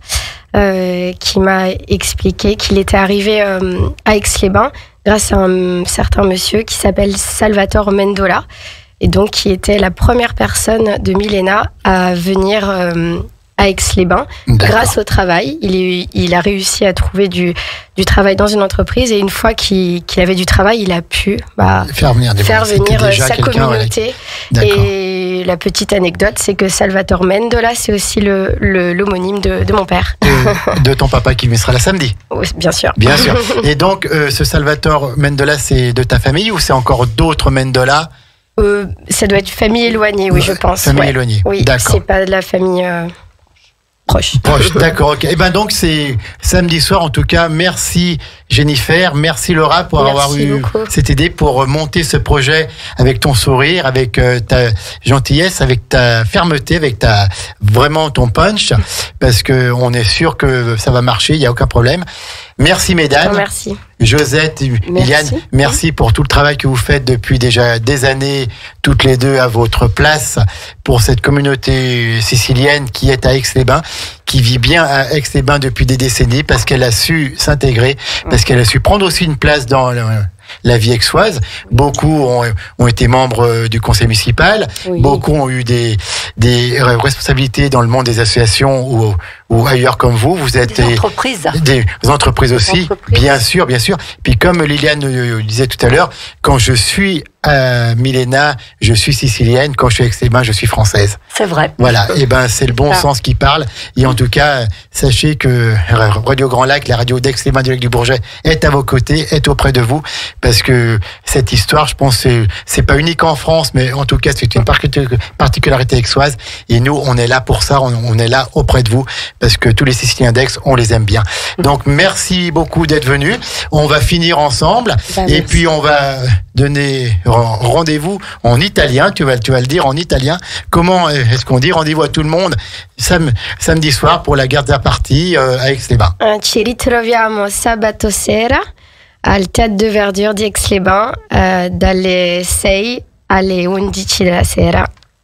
D: euh, qui m'a expliqué qu'il était arrivé euh, à Aix-les-Bains grâce à un certain monsieur qui s'appelle Salvatore Mendola, et donc qui était la première personne de Milena à venir euh, à Aix-les-Bains
C: D'accord.
D: grâce au travail. Il, est, il a réussi à trouver du, du travail dans une entreprise, et une fois qu'il, qu'il avait du travail, il a pu bah,
C: Faire venir des
D: faire
C: C'était
D: venir euh,
C: déjà
D: sa
C: quelqu'un, voilà.
D: communauté.
C: D'accord.
D: Et la petite anecdote, c'est que Salvatore Mendola, c'est aussi le, le, l'homonyme de, de mon père.
C: De, de ton papa qui sera là samedi.
D: Oui, bien sûr.
C: Bien sûr. Et donc, euh, ce Salvatore Mendola, c'est de ta famille ou c'est encore d'autres Mendola?
D: Euh, ça doit être famille éloignée, oui, je pense.
C: Famille
D: ouais.
C: éloignée.
D: Oui,
C: D'accord.
D: c'est pas de la famille euh, proche.
C: Proche, d'accord, ok. Et ben donc c'est samedi soir en tout cas. Merci Jennifer, merci Laura pour
D: Merci
C: avoir eu
D: beaucoup.
C: cette idée pour monter ce projet avec ton sourire, avec euh, ta gentillesse, avec ta fermeté, avec ta vraiment ton punch, parce que on est sûr que ça va marcher, il y a aucun problème. Merci mesdames.
D: Merci.
C: Josette, Liliane, merci pour tout le travail que vous faites depuis déjà des années, toutes les deux à votre place, pour cette communauté sicilienne qui est à Aix-les-Bains, qui vit bien à Aix-les-Bains depuis des décennies, parce qu'elle a su s'intégrer, parce qu'elle a su prendre aussi une place dans le, la vie aixoise. Beaucoup ont, ont été membres du conseil municipal,
F: Oui.
C: beaucoup ont eu des, des responsabilités dans le monde des associations ou, ou ailleurs comme vous. Vous êtes
G: Des entreprises.
C: des entreprises aussi,
F: entreprises.
C: bien sûr, bien sûr. Puis comme Liliane le disait tout à l'heure, quand je suis à Milena, je suis sicilienne. Quand je suis à Aix-les-Bains, je suis française.
G: C'est vrai.
C: Voilà. Et ben c'est le bon
F: Ah.
C: sens qui parle. Et en tout cas, sachez que Radio Grand Lac, la radio d'Aix-les-Bains du Lac du Bourget, est à vos côtés, est auprès de vous, parce que cette histoire, je pense, c'est c'est pas unique en France, mais en tout cas, c'est une particu- particularité aixoise. Et nous, on est là pour ça. On, on est là auprès de vous, parce que tous les Siciliens d'Aix, on les aime bien. Donc merci beaucoup d'être venus. On va finir ensemble,
F: Bah,
C: et
F: merci.
C: puis on va donner rendez-vous en italien. Tu vas, tu vas le dire en italien. Comment est-ce qu'on dit rendez-vous à tout le monde sam- samedi soir pour la Garza Party euh, à Aix-les-Bains?
D: Euh, Ci ritroviamo sabato sera al Théâtre de Verdure di Aix-les-Bains euh, dalle sei alle undici della sera.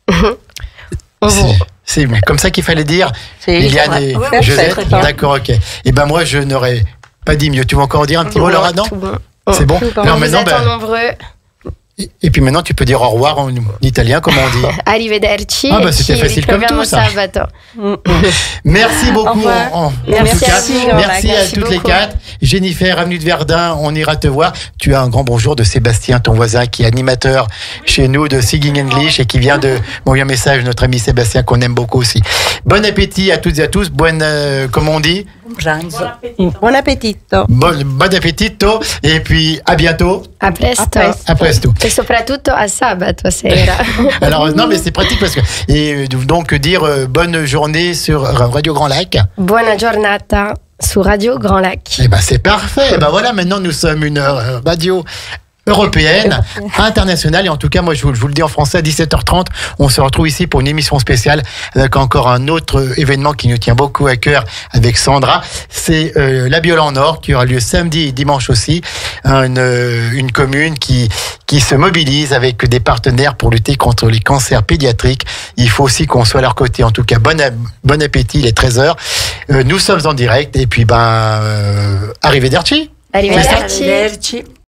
D: On vous-
C: C'est c'est comme ça qu'il fallait dire,
F: C'est
C: Liliane
F: vrai.
C: et
G: Oui, oui,
C: Josette.
G: très bien.
C: D'accord, ok. Et ben moi, je n'aurais pas dit mieux. Tu veux encore dire un petit mot, Laura? Non,
D: tout bon.
C: c'est bon.
F: Tout bon.
C: Alors
D: Vous
C: maintenant,
D: êtes
C: ben,
D: en nombreux.
C: et, et puis maintenant, tu peux dire au revoir en, en italien, comment on dit.
D: Arrivederci.
C: Ah, bah,
D: e
C: c'était
D: ci
C: facile comme
D: ritroviamo
C: tout, ça.
D: sabato.
C: Merci beaucoup.
F: Au revoir.
C: En, en
F: Merci
C: tout cas,
F: à vous,
C: merci à
D: Merci
C: toutes les
D: beaucoup.
C: quatre. Jennifer, avenue de Verdun, on ira te voir. Tu as un grand bonjour de Sébastien, ton voisin, qui est animateur chez nous de Singing English et qui vient de m'envoyer un message, notre ami Sébastien, qu'on aime beaucoup aussi. Bon appétit à toutes et à tous. Bonne, euh, comment on dit?
F: Buon appetito.
C: Bon, bon appetito. Et puis, à bientôt.
D: A presto.
F: A presto.
C: À presto.
D: E soprattutto a sabato sera.
C: Alors, non, mais c'est pratique parce que, et donc, dire euh, bonne journée sur Radio Grand Lac.
D: Buona giornata su Radio Grand Lac.
C: Eh ben c'est parfait. Eh ben voilà, maintenant nous sommes une euh, radio européenne, internationale, et en tout cas moi je vous, je vous le dis en français, à dix-sept heures trente on se retrouve ici pour une émission spéciale avec encore un autre événement qui nous tient beaucoup à cœur avec Sandra. C'est euh, la Biole en Or qui aura lieu samedi et dimanche aussi, une, euh, une commune qui qui se mobilise avec des partenaires pour lutter contre les cancers pédiatriques. Il faut aussi qu'on soit à leur côté. En tout cas, bon, a- bon appétit, il est treize heures. Euh, nous sommes en direct et puis ben euh, arrivederci.
D: Arrivederci.
G: Arrivederci.